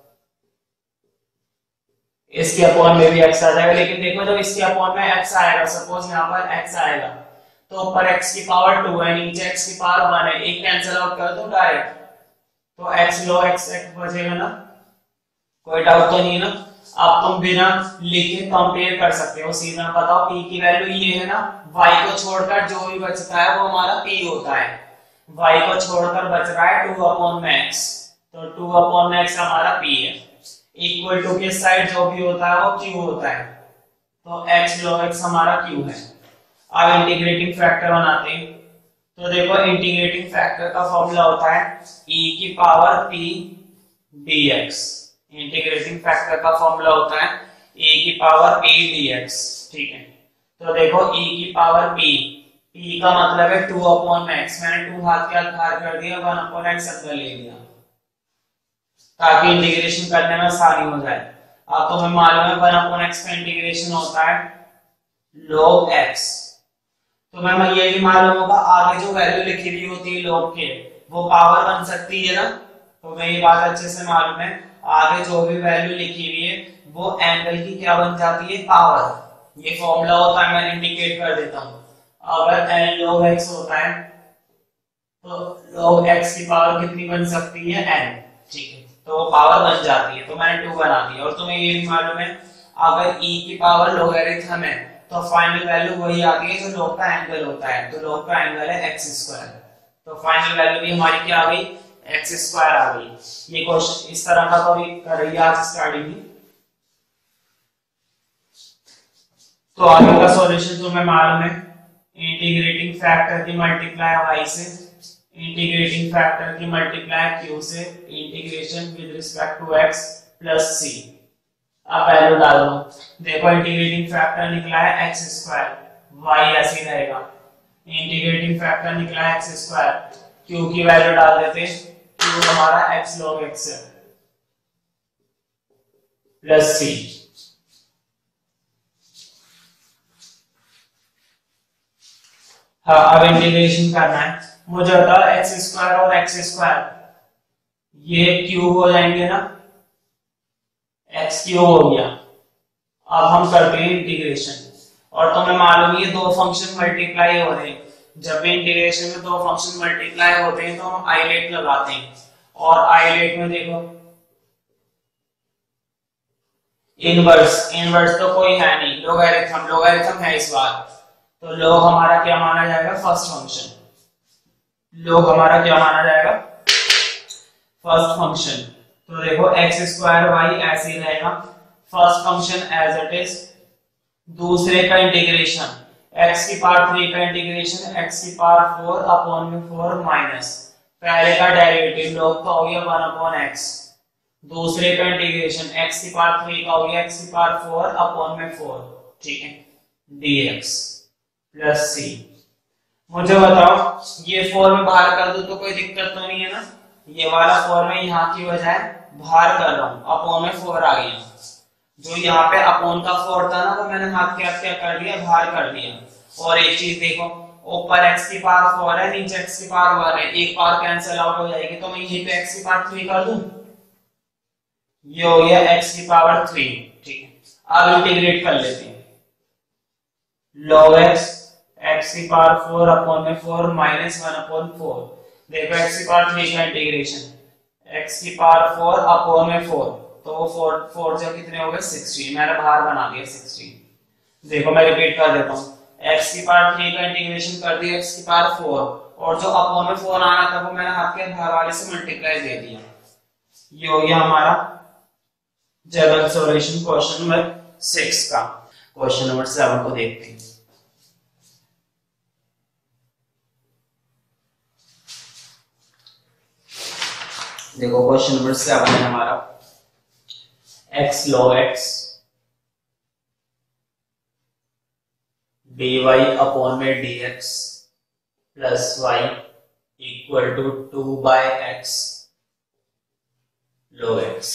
इसके अपॉन में भी x आ जाएगा। लेकिन देखो जब इसके अपॉन में x आएगा, सपोज यहाँ पर x आएगा तो ऊपर x की पावर टू है, नीचे x की पावर वन है, एक कैंसिल आउट कर दो डायरेक्ट, तो x लो x x बचेगा ना, कोई डाउट तो नहीं है ना। अब तुम बिना लिखे कंपेयर कर सकते हो सीधा। बताओ p की वैल्यू ये है ना, y को छोड़कर जो भी बचता है वो हमारा p होता है, y को छोड़कर बच रहा है टू अपॉन में x, तो टू अपॉन में x हमारा p है। इक्वल टू के साइड जो भी होता है वो q होता है, तो x log x हमारा q है। अब इंटीग्रेटिंग फैक्टर बनाते हैं, तो देखो इंटीग्रेटिंग फैक्टर का फॉर्मूला होता है e की power p dx। Integrating factor का फॉर्मूला होता है e की पावर p dx, ठीक है। तो देखो e की पावर p, p का मतलब है टू अपॉन x, मैंने टू हाथ के आधार कर दिया, वन अपॉन x अंदर ले लिया ताकि इंटीग्रेशन करने में आसानी हो जाए। अब तुम्हें मालूम है वन अपॉन x का इंटीग्रेशन होता है log x। तुम्हें मैं ये भी मालूम होगा आगे जो वैल्यू लिखी हुई होती है log के वो पावर बन सकती है ना, तो मैं ये बात अच्छे से मालूम है, आगे जो भी वैल्यू लिखी हुई है वो एंगल की क्या बन जाती है, पावर। ये फॉर्मूला होता है, मैं इंडिकेट कर देता हूं। अगर n log x होता है तो log x की पावर कितनी बन सकती है, n, ठीक है, तो वो पावर बन जाती है, तो मैंने टू बना दिया। और तुम्हें ये भी मालूम है अगर e की पावर लोगरिथम है तो फाइनल वैल्यू वही आती है जो log का एंगल होता है, तो log का एंगल है एक्स स्क्वायर, तो फाइनल वैल्यू भी हमारी क्या आ गई, एक्स स्क्वायर आ गई। ये क्वेश्चन इस तरह का तो कर रही है आज स्टार्टिंग में। तो आगे का सॉल्यूशन तुम्हें मालूम है, इंटीग्रेटिंग फैक्टर की मल्टीप्लाई y से, इंटीग्रेटिंग फैक्टर की मल्टीप्लाई q से, integration with respect to x plus c। अब वैल्यू डाल दो, देखो इंटीग्रेटिंग फैक्टर निकला है एक्स स्क्वायर, y ऐसे ही रहेगा, इंटीग्रेटिंग फैक्टर निकला है एक्स स्क्वायर, q की वैल्यू डाल देते, q हमारा x log x है प्लस c। हाँ, अब इंटीग्रेशन करना है, मुझे बताओ एक्स स्क्वायर और एक्स स्क्वायर ये क्यूब हो जाएंगे ना, एक्स क्यूब हो गया। अब हम करते हैं इंटीग्रेशन, और तुम्हें मालूम है दो फंक्शन मल्टीप्लाई हो रहे हैं। जब भी इंटीग्रेशन में दो फंक्शन मल्टीप्लाई होते हैं तो हम आइलेट लगाते हैं, और आइलेट में देखो इनवर्स, इनवर्स तो कोई है नहीं, लोगरिथम, लोगरिथम है इस बार, तो लोग हमारा क्या माना जाएगा, फर्स्ट फंक्शन। लोग हमारा क्या माना जाएगा, फर्स्ट फंक्शन। तो देखो एक्स स्क्वायर वाई ऐसे ही रहेगा, first function as it is. दूसरे का इंटीग्रेशन, एक्स की पावर थ्री का इंटीग्रेशन एक्स की पावर फोर अपॉन में फोर माइनस पहले का डेरिवेटिव लोग का हो गया वन अपॉन एक्स, दूसरे का इंटीग्रेशन एक्स की पावर थ्री का हो गया एक्स की पावर फोर अपॉन में फोर, ठीक है, dx प्लस सी। मुझे बताओ ये फोर में बाहर कर दो तो कोई दिक्कत तो नहीं है ना, ये वाला फोर में यहाँ की बजाय बाहर कर रहा हूँ, अपॉन में फोर आ गया। जो यहाँ पे अपॉन का फोर था ना वो मैंने हाथ के क्या कर दिया, बाहर कर दिया। और एक चीज देखो, ऊपर x की पावर फोर है, नीचे x की पावर वन है, एक पावर कैंसिल आउट हो जाएगी, तो मैं यहीं पे x की पावर थ्री कर दूं, ये हो गया x की पावर थ्री, ठीक है। अब इंटीग्रेट कर लेते हैं, log x x की पावर फोर अपॉन में four minus one upon four. देखो x की पावर थ्री का इंटीग्रेशन x की पावर फोर अपॉन में फोर, तो वो फोर फोर जो कितने हो गए सिक्सटीन, मैंने बाहर बना दिया सिक्सटीन। देखो मैं रिपीट कर देता हूँ, x की पावर थ्री का इंटीग्रेशन कर दिया x की पावर फोर, और जो अपॉन में फोर आना था वो मैंने हाथ के बाहर वाले से मल्टीप्लाई दे दिया। ये हो गया हमारा general solution question number six का। क्वेश्चन नंबर सेवन को देखते हैं। देखो क्वेश्चन नंबर सेवन है हमारा, x log x dy upon में dx plus y equal to two by x log x,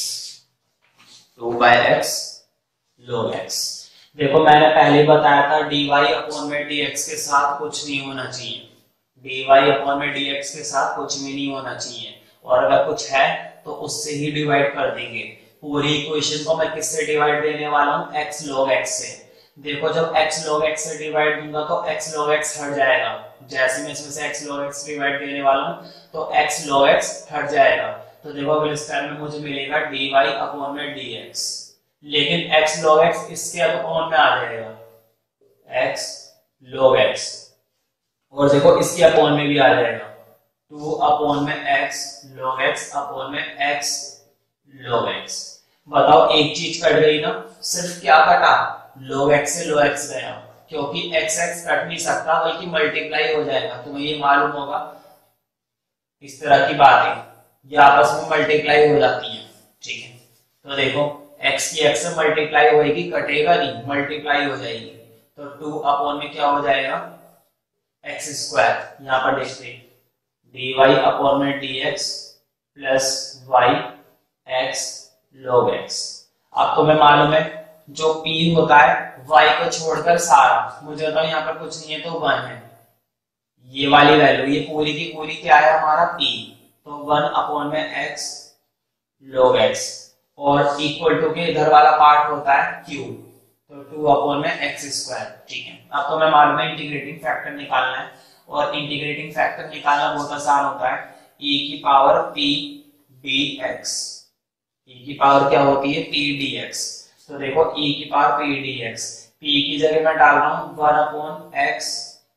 two by x log x। देखो मैंने पहले बताया था dy अपॉन में dx के साथ कुछ नहीं होना चाहिए, dy अपॉन में dx के साथ कुछ भी नहीं होना चाहिए, और अगर कुछ है तो उससे ही डिवाइड कर देंगे। पूरी इक्वेशन को मैं किससे डिवाइड देने वाला हूँ, x log x से। देखो जब x log x से डिवाइड दूंगा तो x log x हट जाएगा, जैसे मैं इसमें से x log x डिवाइड देने वाला हूँ तो x log x हट जाएगा। तो देखो अगले स्टेप में मुझे मिलेगा dy अपॉन में dx, लेकिन x log x इसके अपॉन में आ जाएगा x log x, और देखो इसके अपॉन में भी आ जाएगा टू अपॉन में x log x अपॉन में x log x। बताओ एक चीज कट गई ना, सिर्फ क्या कटा, log x से log x गया, क्योंकि x x कट नहीं सकता बल्कि मल्टीप्लाई हो जाएगा, तुम्हें ये मालूम होगा। इस तरह की बातें ये आपस में मल्टीप्लाई हो जाती हैं, ठीक है। तो देखो x की x से मल्टीप्लाई होएगी, कटेगा नहीं, मल्टीप्लाई हो जाएगी, तो टू अपॉन में क्या हो जाएगा x स्क्वायर। यहाँ पर देखते हैं dy अपॉन में dx plus y x log x। अब तुम्हें मालूम है जो p होता है y को छोड़कर सारा, मुझे बताओ यहाँ पर कुछ नहीं है तो वन है, ये वाली वैल्यू, ये पूरी की पूरी क्या है हमारा p, तो वन अपॉन में x log x, और इक्वल टू के इधर वाला पार्ट होता है q, तो टू अपॉन में x स्क्वायर, ठीक है। अब तो मैं मालूम है इंटीग्रेटिंग फैक्टर निकालना है, और इंटीग्रेटिंग फैक्टर निकालना बहुत आसान होता है, e की पावर p dx, e की पावर क्या होती है p dx। तो देखो e की पावर p dx, p की जगह मैं डाल रहा हूं one upon x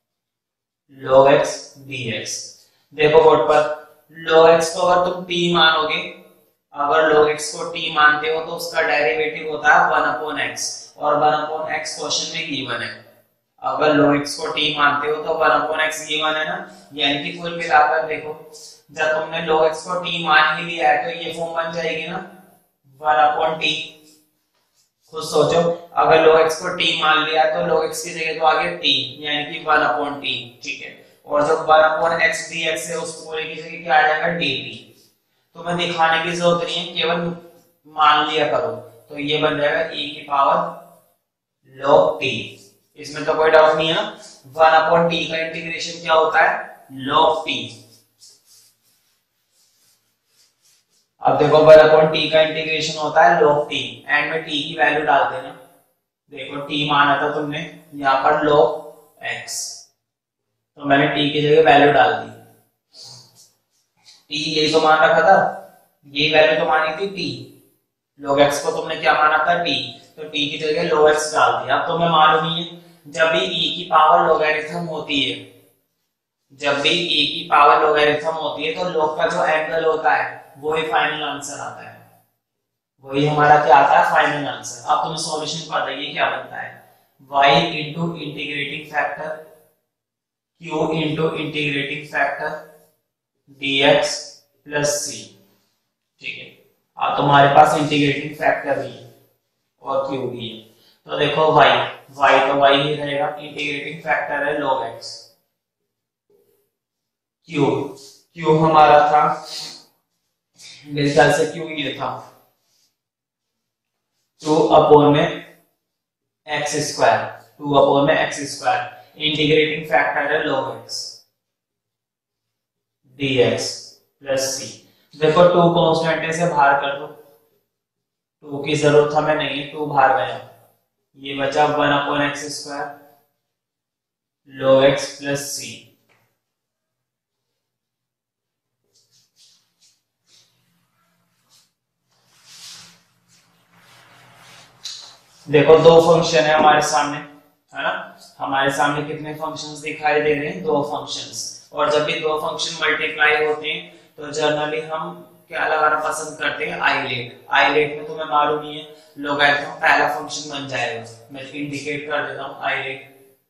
log x dx। देखो बोर्ड पर log x को अगर तुम t मानोगे, अगर log x को t मानते हो तो उसका डेरिवेटिव होता है वन अपॉन x, और वन अपॉन x क्वेश्चन में गिवन है। अगर log x को t मानते हो तो वन अपॉन x गिवन है ना, यानी कि कुल मिलाकर देखो जब तुमने log x को t मान ही लिया है तो ये फॉर्म बन जाएगी ना वन अपॉन t। खुद सोचो, अगर log x को t मान लिया तो log x की जगह तो आ गया t, यानी कि वन अपॉन t, ठीक है। और जब वन अपॉन x dx है उस पूरे की जगह क्या आ जाएगा dt। तो मैं दिखाने की जरूरत नहीं है, केवल मान लिया करो, तो ये बन जाएगा e की पावर log t, इसमें तो कोई डाउट नहीं है ना। वन अपॉन टी का इंटीग्रेशन क्या होता है log t। अब देखो वन अपॉन टी का इंटीग्रेशन होता है log टी, एंड में टी की वैल्यू डाल देना। देखो टी माना था तुमने यहाँ पर log x, तो मैंने टी की जगह वैल्यू डाल दी। टी यही तो मान रखा था, ये वैल्यू तो मानी थी टी, log x को तुमने क्या माना था टी, तो टी की जगह log x डाल दिया। अब तुम्हें मालूम ही है जब भी e की पावर लॉगरिथम होती है, जब भी e की पावर लॉगरिथम होती है तो log का जो एंगल होता है वही फाइनल आंसर आता है, वही हमारा क्या आता है फाइनल आंसर। अब तुम्हें सॉल्यूशन बताइए क्या बनता है, y into integrating factor q into integrating factor dx plus c। ठीक है, अब तुम्हारे पास इंटीग्रेटिंग फैक्टर भी है और q भी है, तो देखो y y तो y ही रहेगा, इंटीग्रेटिंग फैक्टर है log x, q q हमारा था मेरे ख्याल से q ये था टू अपॉन में एक्स स्क्वायर, टू अपॉन में एक्स स्क्वायर, इंटीग्रेटिंग फैक्टर है log x dx plus c। देखो टू कांस्टेंट से बाहर कर दो, टू की जरूरत हमें नहीं है, टू बाहर गया, ये बचा one upon x square log x plus c। देखो दो फंक्शन है हमारे सामने, है ना, हमारे सामने कितने फंक्शंस दिखाई दे रहे हैं, दो फंक्शंस। और जब भी दो फंक्शन मल्टीप्लाई होते हैं तो जनरली हम क्या लगाना पसंद करते हैं, आइलेट। आइलेट में तुम्हें मालूम ही है लॉगरिथम पहला फंक्शन बन जाएगा, मैं इंडिकेट कर देता हूं आइलेट।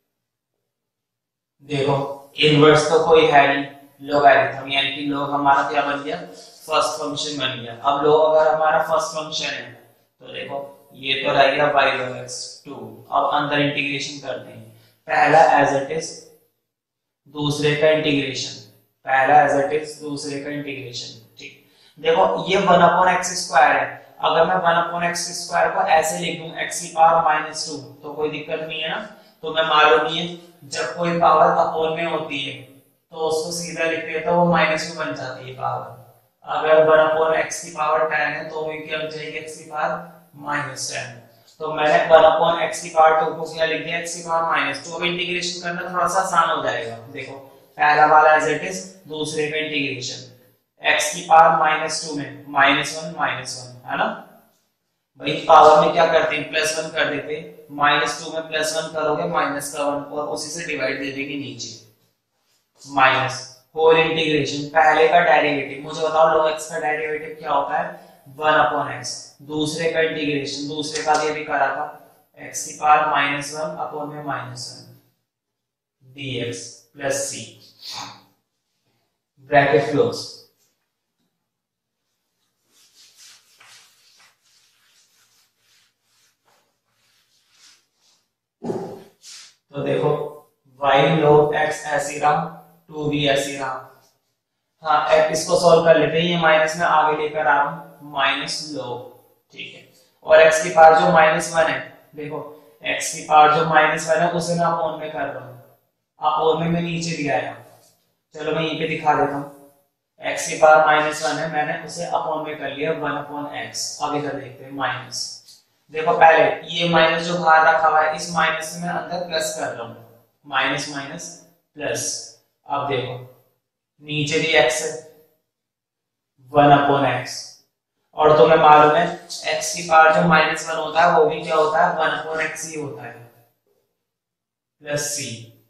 देखो इनवर्स तो कोई है नहीं, लॉगरिथम यानी कि log हमारा क्या बन गया, फर्स्ट फंक्शन बन गया। अब log अगर हमारा फर्स्ट फंक्शन है तो देखो ये तो रह गया y log x टू। अब अंदर इंटीग्रेशन करते हैं, पहला एज इट इज, दूसरे का इंटीग्रेशन, पहला एज इट इज, दूसरे का इंटीग्रेशन। ठीक, देखो ये वन अपॉन एक्स स्क्वायर है, अगर मैं वन अपॉन एक्स स्क्वायर को ऐसे लिख दूं x की पावर माइनस टू तो कोई दिक्कत नहीं है ना, तो मैं मालूम नहीं है जब कोई पावर अपॉन में होती है तो उसको सीधा लिख देता तो वो माइनस टू बन जाती है पावर। अगर वन अपॉन एक्स की पावर टेन है तो वो क्या बन जाएगी, x की पावर माइनस टेन। तो मैंने वन अपॉन एक्स की पावर टू को क्या लिख दिया, x की पावर माइनस टू। अब इंटीग्रेशन करना थोड़ा सा आसान हो जाएगा। देखो पहला वाला एज इट इज, दूसरे का इंटीग्रेशन, x की पावर माइनस टू में माइनस वन माइनस वन, है ना भाई, पावर में क्या करते हैं प्लस वन कर देते, माइनस टू में प्लस वन करोगे माइनस का वन, और उसी से डिवाइड दे देंगे नीचे, माइनस होल इंटीग्रेशन, पहले का डेरिवेटिव, मुझे बताओ log x का डेरिवेटिव क्या होता है, वन अपॉन एक्स, दूसरे का इंटीग्रेशन, दूसरे का ये भी करा था, x की पावर माइनस वन अपॉन में minus one dx plus c, bracket close. तो देखो y log x ऐसी रहा, टू भी ऐसी रहा। हाँ अब इसको सॉल्व कर लेते हैं, ये माइनस में आगे लेकर आ रहा हूं, माइनस log, ठीक है, और x की पावर जो माइनस वन है, देखो x की पावर जो माइनस वन है उसे मैं अपॉन में कर रहा हूँ, अपॉन में मैं नीचे दिया है, चलो मैं यहीं पे दिखा देता हूँ, x की पावर माइनस वन है, मैंने उसे अपॉन में कर लिया वन अपॉन x। अब इधर देखते हैं माइनस, देखो पहले ये माइनस जो बाहर रखा हुआ है इस माइनस से मैं अंदर प्लस कर रहा हूँ, माइनस माइनस प्लस। अब देखो नीचे भी x है, वन अपॉन एक्स, और तुम्हें मालूम है x की पावर जो माइनस वन होता है वो भी क्या होता है, वन अपॉन एक्स ही होता है, प्लस c।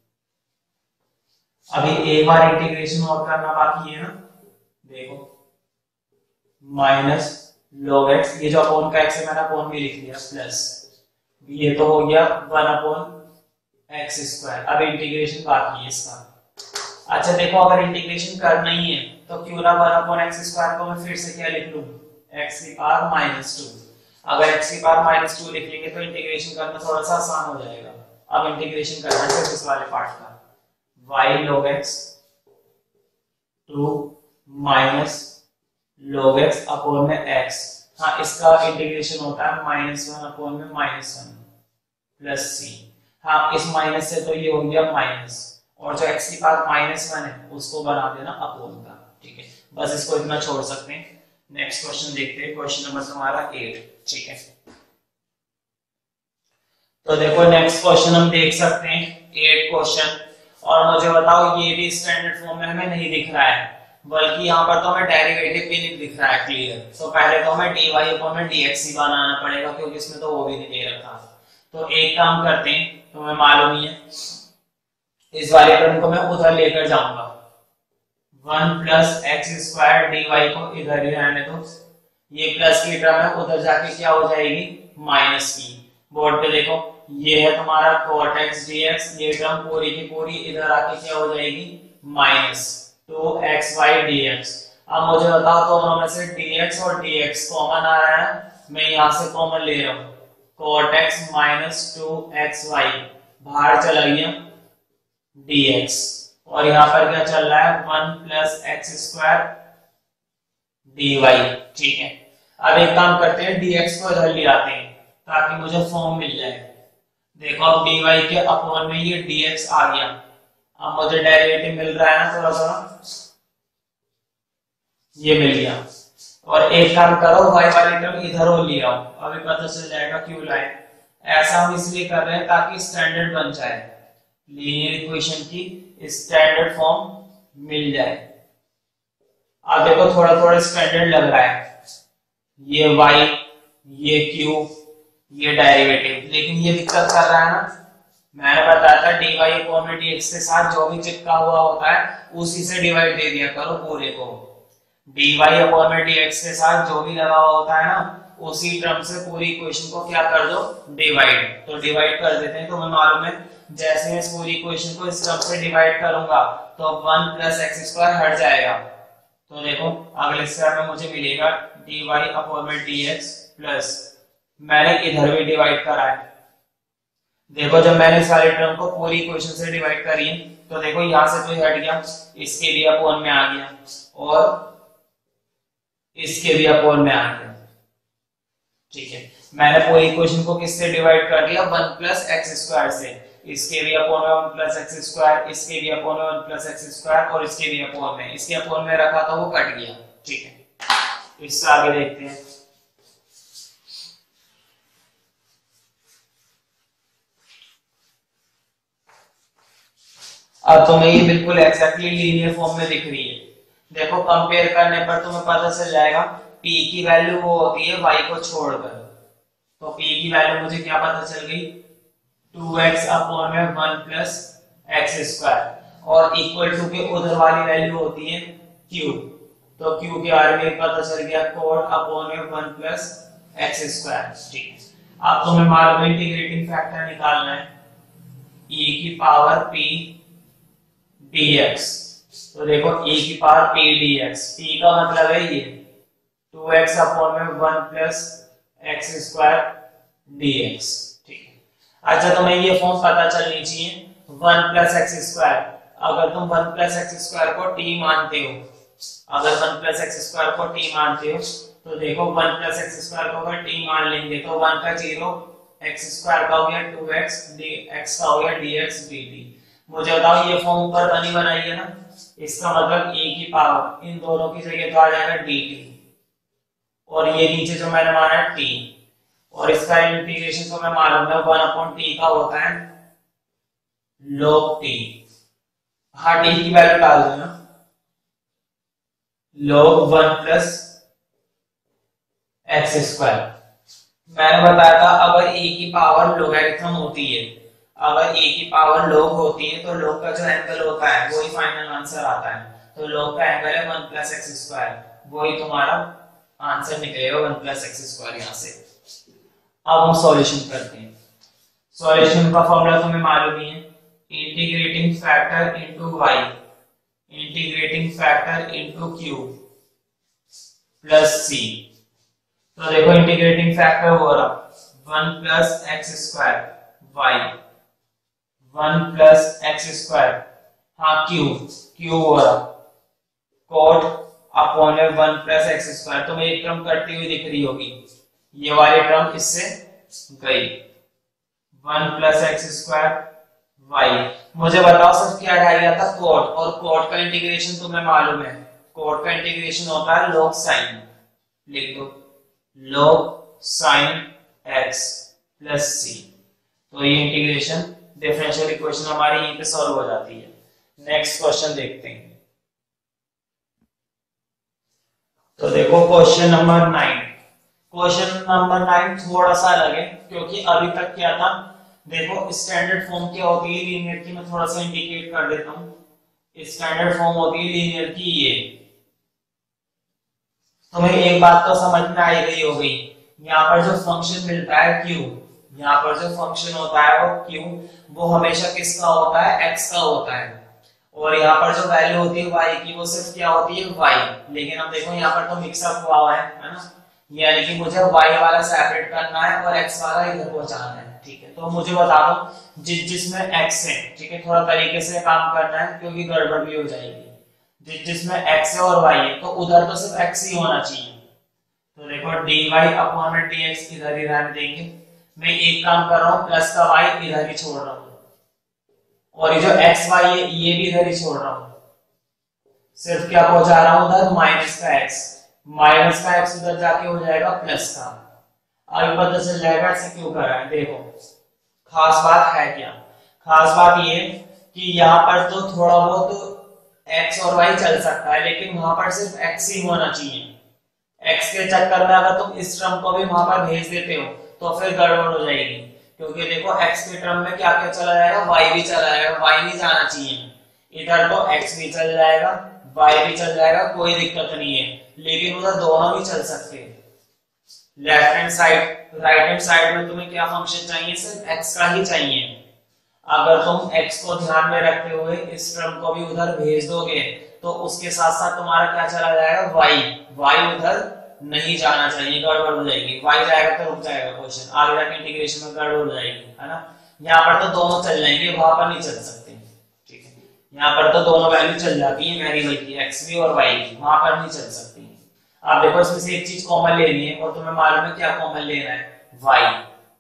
अभी एक बार इंटीग्रेशन और करना बाकी है ना, देखो माइनस log x, ये जो अपॉन का x है मैंने अपॉन भी लिख दिया, प्लस ये तो हो गया वन अपॉन एक्स स्क्वायर। अब इंटीग्रेशन बाकी है इसका। अच्छा देखो अगर इंटीग्रेशन करना ही है तो क्यों ना वन अपॉन एक्स स्क्वायर को मैं फिर से क्या लिख लूं, x की पावर माइनस टू। अगर x की पावर माइनस टू लिख लेंगे तो इंटीग्रेशन करना थोड़ा सा आसान हो जाएगा। अब इंटीग्रेशन करना है इस वाले पार्ट का, y log x two minus log x upon में x। हाँ इसका इंटीग्रेशन होता है माइनस वन अपॉन में माइनस वन प्लस सी। हाँ इस माइनस से तो ये हो गया माइनस, और जो x की पावर माइनस वन है उसको बना देना अपॉन का, ठीक है, बस इसको इतना छोड़ सकते हैं। नेक्स्ट क्वेश्चन देखते हैं, क्वेश्चन नंबर तुम्हारा एट। ठीक है, तो देखो नेक्स्ट क्वेश्चन हम देख सकते हैं, एट क्वेश्चन। और मुझे बताओ, ये भी स्टैंडर्ड फॉर्म में हमें नहीं दिख रहा है, बल्कि यहाँ पर तो हमें डेरिवेटिव भी नहीं दिख रहा है क्लियर। तो पहले तो हमें dy अपॉन में dx ही बनाना पड़ेगा, क्योंकि इसमें तो वो भी नहीं दे रखा। तो एक काम करते हैं, तुम्हें मालूम ही है, इस वाले टर्म को मैं उधर लेकर जाऊंगा, one plus x square d y को इधर ही रहने दो। ये प्लस की टर्म है, उधर जाके क्या हो जाएगी, माइनस की। बोर्ड पे देखो, ये है तुम्हारा cot x dx, ये टर्म पूरी की पूरी इधर आके क्या हो जाएगी, minus two x y dx। अब मुझे बताओ, दोनों में से dx और dx कॉमन आ रहा है, मैं यहां से कॉमन ले रहा हूं, cot x minus two x y बाहर चला गया dx, और यहाँ पर क्या चल रहा है, one plus x square d y. ठीक है, अब एक काम करते हैं, dx को इधर ले आते हैं ताकि मुझे फॉर्म मिल जाए। देखो अब dy के अपॉन में ये dx आ गया, अब मुझे डेरिवेटिव मिल रहा है ना, थोड़ा सा ये मिल गया। और एक काम करो, y वाली टर्म इधर हो लिया, अभी पता चल जाएगा क्यों लाए। ऐसा हम इसलिए कर रहे हैं ताकि स्टैंडर्ड बन जाए, लीनियर इक्वेशन की स्टैंडर्ड फॉर्म मिल जाए। अब देखो थोड़ा थोड़ा स्टैंडर्ड लग रहा है, ये y, ये q, ये डेरिवेटिव, लेकिन ये दिक्कत कर रहा है ना। मैंने बताया था dy अपॉन में dx के साथ जो भी चिपका हुआ होता है उसी से डिवाइड दे दिया करो पूरे को। dy अपॉन में dx के साथ जो भी लगा हुआ होता है ना, उसी टर्म से पूरी इक्वेशन को क्या कर दो, डिवाइड। तो डिवाइड कर देते हैं, तो हमें मालूम है जैसे मैं इस पूरी इक्वेशन को इस टर्म से डिवाइड करूंगा तो वन प्लस एक्स स्क्वायर हट जाएगा। तो देखो अगले स्टेप में मुझे मिलेगा dy अपॉन में dx प्लस, मैंने इधर भी डिवाइड करा है। देखो जब मैंने इस वाले टर्म को पूरी इक्वेशन से डिवाइड करी है, तो देखो यहां से तो हट गया, इसके भी अपॉन में आ गया और इसके भी अपॉन में आ गया। ठीक है, मैंने पूरी इक्वेशन को किससे डिवाइड कर दिया, वन प्लस एक्स स्क्वायर से। इसके भी अपॉन में वन प्लस एक्स स्क्वायर, इसके भी अपॉन में वन प्लस एक्स स्क्वायर और इसके भी अपॉन में, इसके अपॉन में रखा था वो कट गया। ठीक है, इससे आगे देखते हैं। अब तुम्हें ये बिल्कुल एक्जैक्टली लीनियर फॉर्म में दिख रही है। देखो कंपेयर करने पर तुम्हें पता चल जाएगा, p की वैल्यू वो होती है y को छोड़कर। तो p की वैल्यू मुझे क्या पता चल गई, टू एक्स अपॉन में वन प्लस एक्स स्क्वायर, और इक्वल टू के उधर वाली वैल्यू होती है q। तो q के बारे में पता चल गया, cot अपॉन में वन प्लस एक्स स्क्वायर। ठीक है, अब तुम्हें मालूम है इंटीग्रेटिंग फैक्टर निकालना है, e की पावर p dx। तो देखो e की पावर p dx, p का मतलब है ये टू एक्स अपॉन में one plus x square dx। ठीक है, अच्छा तुम्हें ये फॉर्म पता चलनी चाहिए, वन प्लस एक्स स्क्वायर। अगर तुम वन प्लस एक्स स्क्वायर को t मानते हो, अगर वन प्लस एक्स स्क्वायर को t मानते हो, तो देखो वन प्लस एक्स स्क्वायर को अगर t मान लेंगे तो वन का जीरो, एक्स स्क्वायर का हो गया टू एक्स, x का हो गया dx dt। मुझे बताओ ये फॉर्म ऊपर बनी बनाई है ना, इसका मतलब e की पावर इन दोनों की जगह तो आ जाएगा dt, और ये नीचे जो मैंने माना है t, और इसका इंटीग्रेशन तो मैं मालूम है वन अपॉन टी का होता है log t। हाँ t की वैल्यू डाल देना, log one plus x square. मैंने बताया था अगर e की पावर लोगरिथम होती है, अगर a की पावर log होती है तो log का जो एंगल होता है वही फाइनल आंसर आता है। तो log का एंगल है वन प्लस एक्स स्क्वायर, वही तुम्हारा आंसर निकलेगा वन प्लस एक्स स्क्वायर यहाँ से। अब हम सॉल्यूशन करते हैं। सॉल्यूशन का फॉर्मूला तुम्हें मालूम ही है, integrating factor into y integrating factor into q plus c। तो देखो इंटीग्रेटिंग फैक्टर हो रहा one plus x square y, one plus x square, हाँ q, q हो रहा cot अपॉन में वन प्लस एक्स स्क्वायर। तो मैं एक टर्म कटती हुई दिख रही होगी, ये वाली टर्म इससे गई, one plus x square y। मुझे बताओ सर क्या रह गया था, cot, और cot का इंटीग्रेशन तुम्हें मालूम है, cot का इंटीग्रेशन होता है log sin। लिख दो log sin x plus c. तो ये इंटीग्रेशन डिफरेंशियल इक्वेशन हमारी यहीं पे सॉल्व हो जाती है। नेक्स्ट क्वेश्चन देखते हैं। तो देखो question number nine. Question number nine थोड़ा सा अलग है, क्योंकि अभी तक क्या था, देखो स्टैंडर्ड फॉर्म क्या होती है लीनियर की, मैं थोड़ा सा इंडिकेट कर देता हूँ। स्टैंडर्ड फॉर्म होती है लीनियर की ये। तुम्हें एक बात तो समझ में आई गई होगी, यहाँ पर जो फंक्शन मिलता है क्यू, यहाँ पर जो फंक्शन होता है वो क्यू, वो हमेशा किसका होता है, एक्स का होता है। और यहाँ पर जो वैल्यू होती है वाई की, वो सिर्फ क्या होती है, वाई। लेकिन अब देखो यहाँ पर तो मिक्सअप हुआ हुआ है, है ना, यानी कि मुझे वाई वाला सेपरेट करना है और एक्स वाला इधर पहुंचाना है। ठीक है, तो मुझे बता दो जिस जिसमें एक्स है, ठीक है, थोड़ा तरीके से काम करना है क्योंकि गड़बड़ भी हो जाएगी। जिस जिसमें एक्स है और वाई है, तो उधर तो सिर्फ एक्स ही होना चाहिए। तो देखो डी वाई अपॉन में डी एक्स इधर ही रहने देंगे। मैं एक काम कर रहा हूँ, प्लस का वाई इधर ही छोड़ रहा हूँ, और ये जो एक्स वाई है ये भी इधर ही छोड़ रहा हूँ। सिर्फ क्या पहुंचा रहा हूँ उधर, माइनस का एक्स। माइनस का एक्स उधर जाके हो जाएगा प्लस का। अब पता चल जाएगा ऐसे क्यों कर रहा है। देखो खास बात है क्या, खास बात ये कि यहाँ पर तो थोड़ा बहुत एक्स और वाई चल सकता है, लेकिन वहां पर सिर्फ एक्स ही होना चाहिए। एक्स के चक्कर में अगर तुम इस टर्म को भी वहां पर भेज देते हो तो फिर गड़बड़ हो जाएगी, क्योंकि देखो एक्स के टर्म में क्या क्या चला जाएगा, वाई भी चला जाएगा, वाई नहीं जाना चाहिए। इधर तो एक्स भी चल जाएगा, वाई भी चल जाएगा, कोई दिक्कत नहीं है, लेकिन उधर दोनों भी चल सकते हैं। Left hand side, right hand side में तुम्हें क्या फंक्शन चाहिए, सिर्फ एक्स का ही चाहिए। अगर तुम x को ध्यान में रखते हुए इस टर्म को भी उधर भेज दोगे तो उसके साथ साथ तुम्हारा क्या चला जाएगा, y। y उधर नहीं जाना चाहिए, गड़बड़ हो जाएगी। y जाएगा तो रुक जाएगा क्वेश्चन, आगे जाके इंटीग्रेशन में गड़बड़ हो जाएगी, है ना। यहाँ पर तो दोनों चल जाएंगे, वहां पर नहीं चल सकते। ठीक है, यहाँ पर तो दोनों वैल्यू चल जाती है वेरिएबल की, x भी और y की, वहां पर नहीं चल सकती। आप देखो इसमें से एक चीज कॉमन लेनी है, और तुम्हें मालूम है क्या कॉमन लेना है, y।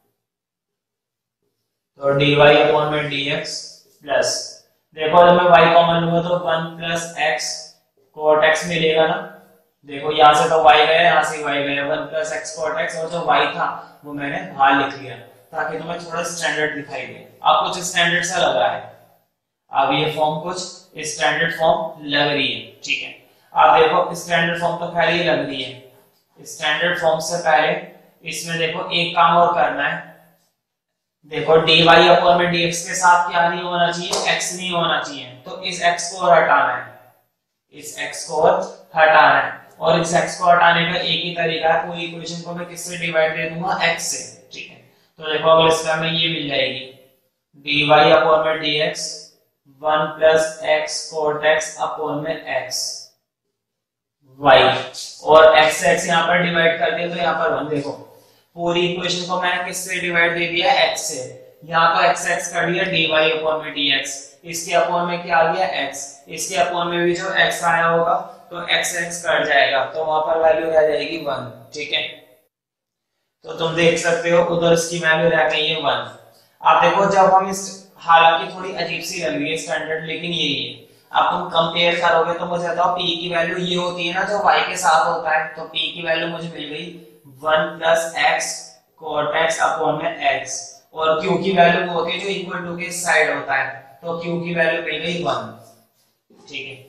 तो dy अपॉन में dx प्लस, देखो जब मैं y कॉमन लूंगा तो one plus x cot x मिलेगा ना। देखो यहाँ से तो y गया, यहाँ से y गया, one plus x cot x, और जो y था वो मैंने बाहर लिख लिया ताकि तुम्हें थोड़ा स्टैंडर्ड दिखाई दे। अब कुछ स्टैंडर्ड सा लगा है, अब ये फॉर्म कुछ स्टैंडर्ड फॉर्म लग रही है। ठीक है, आप देखो स्टैंडर्ड फॉर्म तो पहले ही लग रही है। स्टैंडर्ड फॉर्म से पहले इसमें देखो एक काम और करना है। देखो dy अपॉन में dx के साथ क्या नहीं होना चाहिए, x नहीं होना चाहिए, तो इस x को हटाना है, इस x को हटाना है। और इस x को हटाने का एक ही तरीका है, पूरी इक्वेशन को मैं किससे डिवाइड दे दूंगा, x से। ठीक है, तो देखो अगर इसका में ये मिल जाएगी dy अपॉन में dx one plus x cot x upon में x y, और x से x यहाँ पर डिवाइड कर दिया तो यहाँ पर वन। देखो पूरी इक्वेशन को मैंने किससे डिवाइड दे दिया, x से। यहाँ तो x x कर दिया dy अपॉन में dx, इसके अपॉन में क्या आ गया x, इसके अपॉन में भी जो x आया होगा तो x x कट जाएगा, तो वहां पर वैल्यू रह जाएगी वन। ठीक है, तो तुम देख सकते हो उधर इसकी वैल्यू रह गई है वन। आप देखो जब हम इस, हालांकि थोड़ी अजीब सी लग रही है स्टैंडर्ड, लेकिन यही है। अब तुम कंपेयर करोगे तो मुझे बताओ p की वैल्यू ये होती है ना जो y के साथ होता है, तो p की वैल्यू मुझे मिल गई one plus x cot x upon में x, और q की वैल्यू वो होती है जो इक्वल टू के साइड होता है, तो q की वैल्यू मिल गई वन। ठीक है,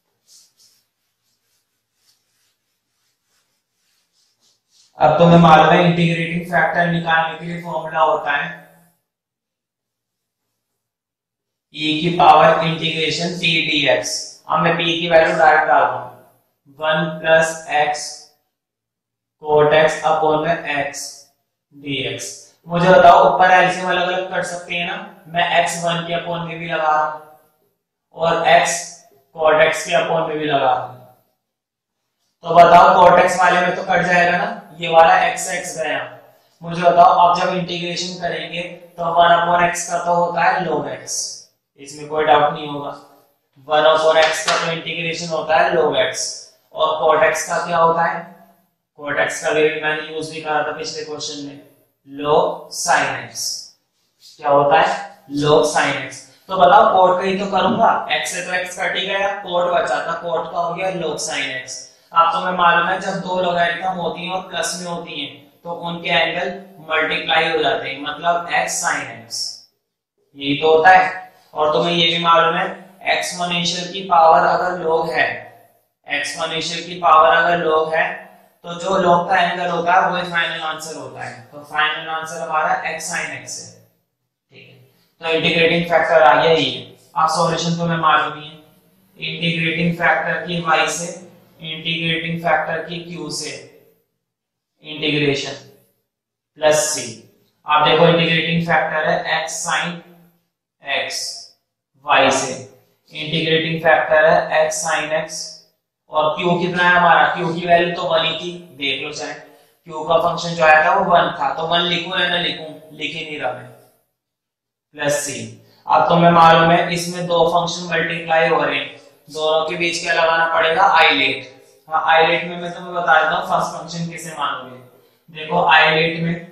अब तुम्हें मालूम है इंटीग्रेटिंग फैक्टर निकालने के लिए फॉर्मूला होता है e की पावर इंटीग्रेशन t dx। अब मैं p की वैल्यू डायरेक्ट डाल रहा हूं, one plus x cot x upon में x dx। मुझे बताओ ऊपर एलसीएम अलग अलग कर सकते हैं ना, मैं x वन के अपॉन में भी लगा रहा हूं और x cot x के अपॉन में भी लगा रहा हूं, तो बताओ cot x वाले में तो कट जाएगा ना, ये वाला x x गया। मुझे बताओ अब जब इंटीग्रेशन करेंगे तो वन अपॉन x का तो होता है log x, इसमें कोई डाउट नहीं होगा। वन अपॉन x का तो इंटीग्रेशन होता है log x, और cot x का क्या होता है, cot x का भी मैंने यूज भी करा था पिछले क्वेश्चन में, log sin x। क्या होता है, log sin x। तो बताओ cot का ही तो करूंगा, x से तो x कट ही गया, cot बचा था, cot का हो गया log sin x। अब तुम्हें मालूम है जब दो लॉगरिथम होती हैं और प्लस में होती हैं तो उनके एंगल मल्टीप्लाई हो जाते हैं, मतलब x sin x, यही तो होता है। और तुम्हें ये भी मालूम है एक्सपोनेंशियल की पावर अगर log है, एक्सपोनेंशियल की पावर अगर log है तो जो log का एंगल होता है वो फाइनल आंसर होता है। तो फाइनल आंसर हमारा x sin x है, ठीक है। तो इंटीग्रेटिंग फैक्टर आ गया ये। अब सॉल्यूशन तुम्हें मालूम ही है, इंटीग्रेटिंग फैक्टर की y से इंटीग्रेटिंग फैक्टर की q से इंटीग्रेशन प्लस c। आप देखो इंटीग्रेटिंग फैक्टर है x sin x, y से इंटीग्रेटिंग फैक्टर है x sin x, और q कितना है हमारा, q की वैल्यू तो वन ही थी, देख लो चाहे q का फंक्शन जो आया था वो वन था, तो वन लिखूं या ना लिखूं, लिख ही नहीं रहा मैं, प्लस c। अब तुम्हें मालूम है इसमें दो फंक्शन मल्टीप्लाई हो रहे हैं, दोनों के बीच क्या लगाना पड़ेगा, आइलेट। हाँ आइलेट में मैं तुम्हें बता देता हूँ फर्स्ट फंक्शन कैसे मानोगे। देखो आइलेट में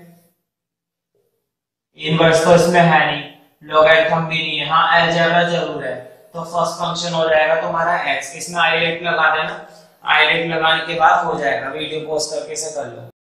इनवर्स तो इसमें है नहीं, लॉगरिथम भी नहीं है, हाँ अलजेब्रा जरूर है, तो फर्स्ट फंक्शन हो जाएगा तुम्हारा x, इसमें आइलेट लगा देना, आइलेट लगाने के बाद हो जाएगा, वीडियो पॉज करके से कर लो।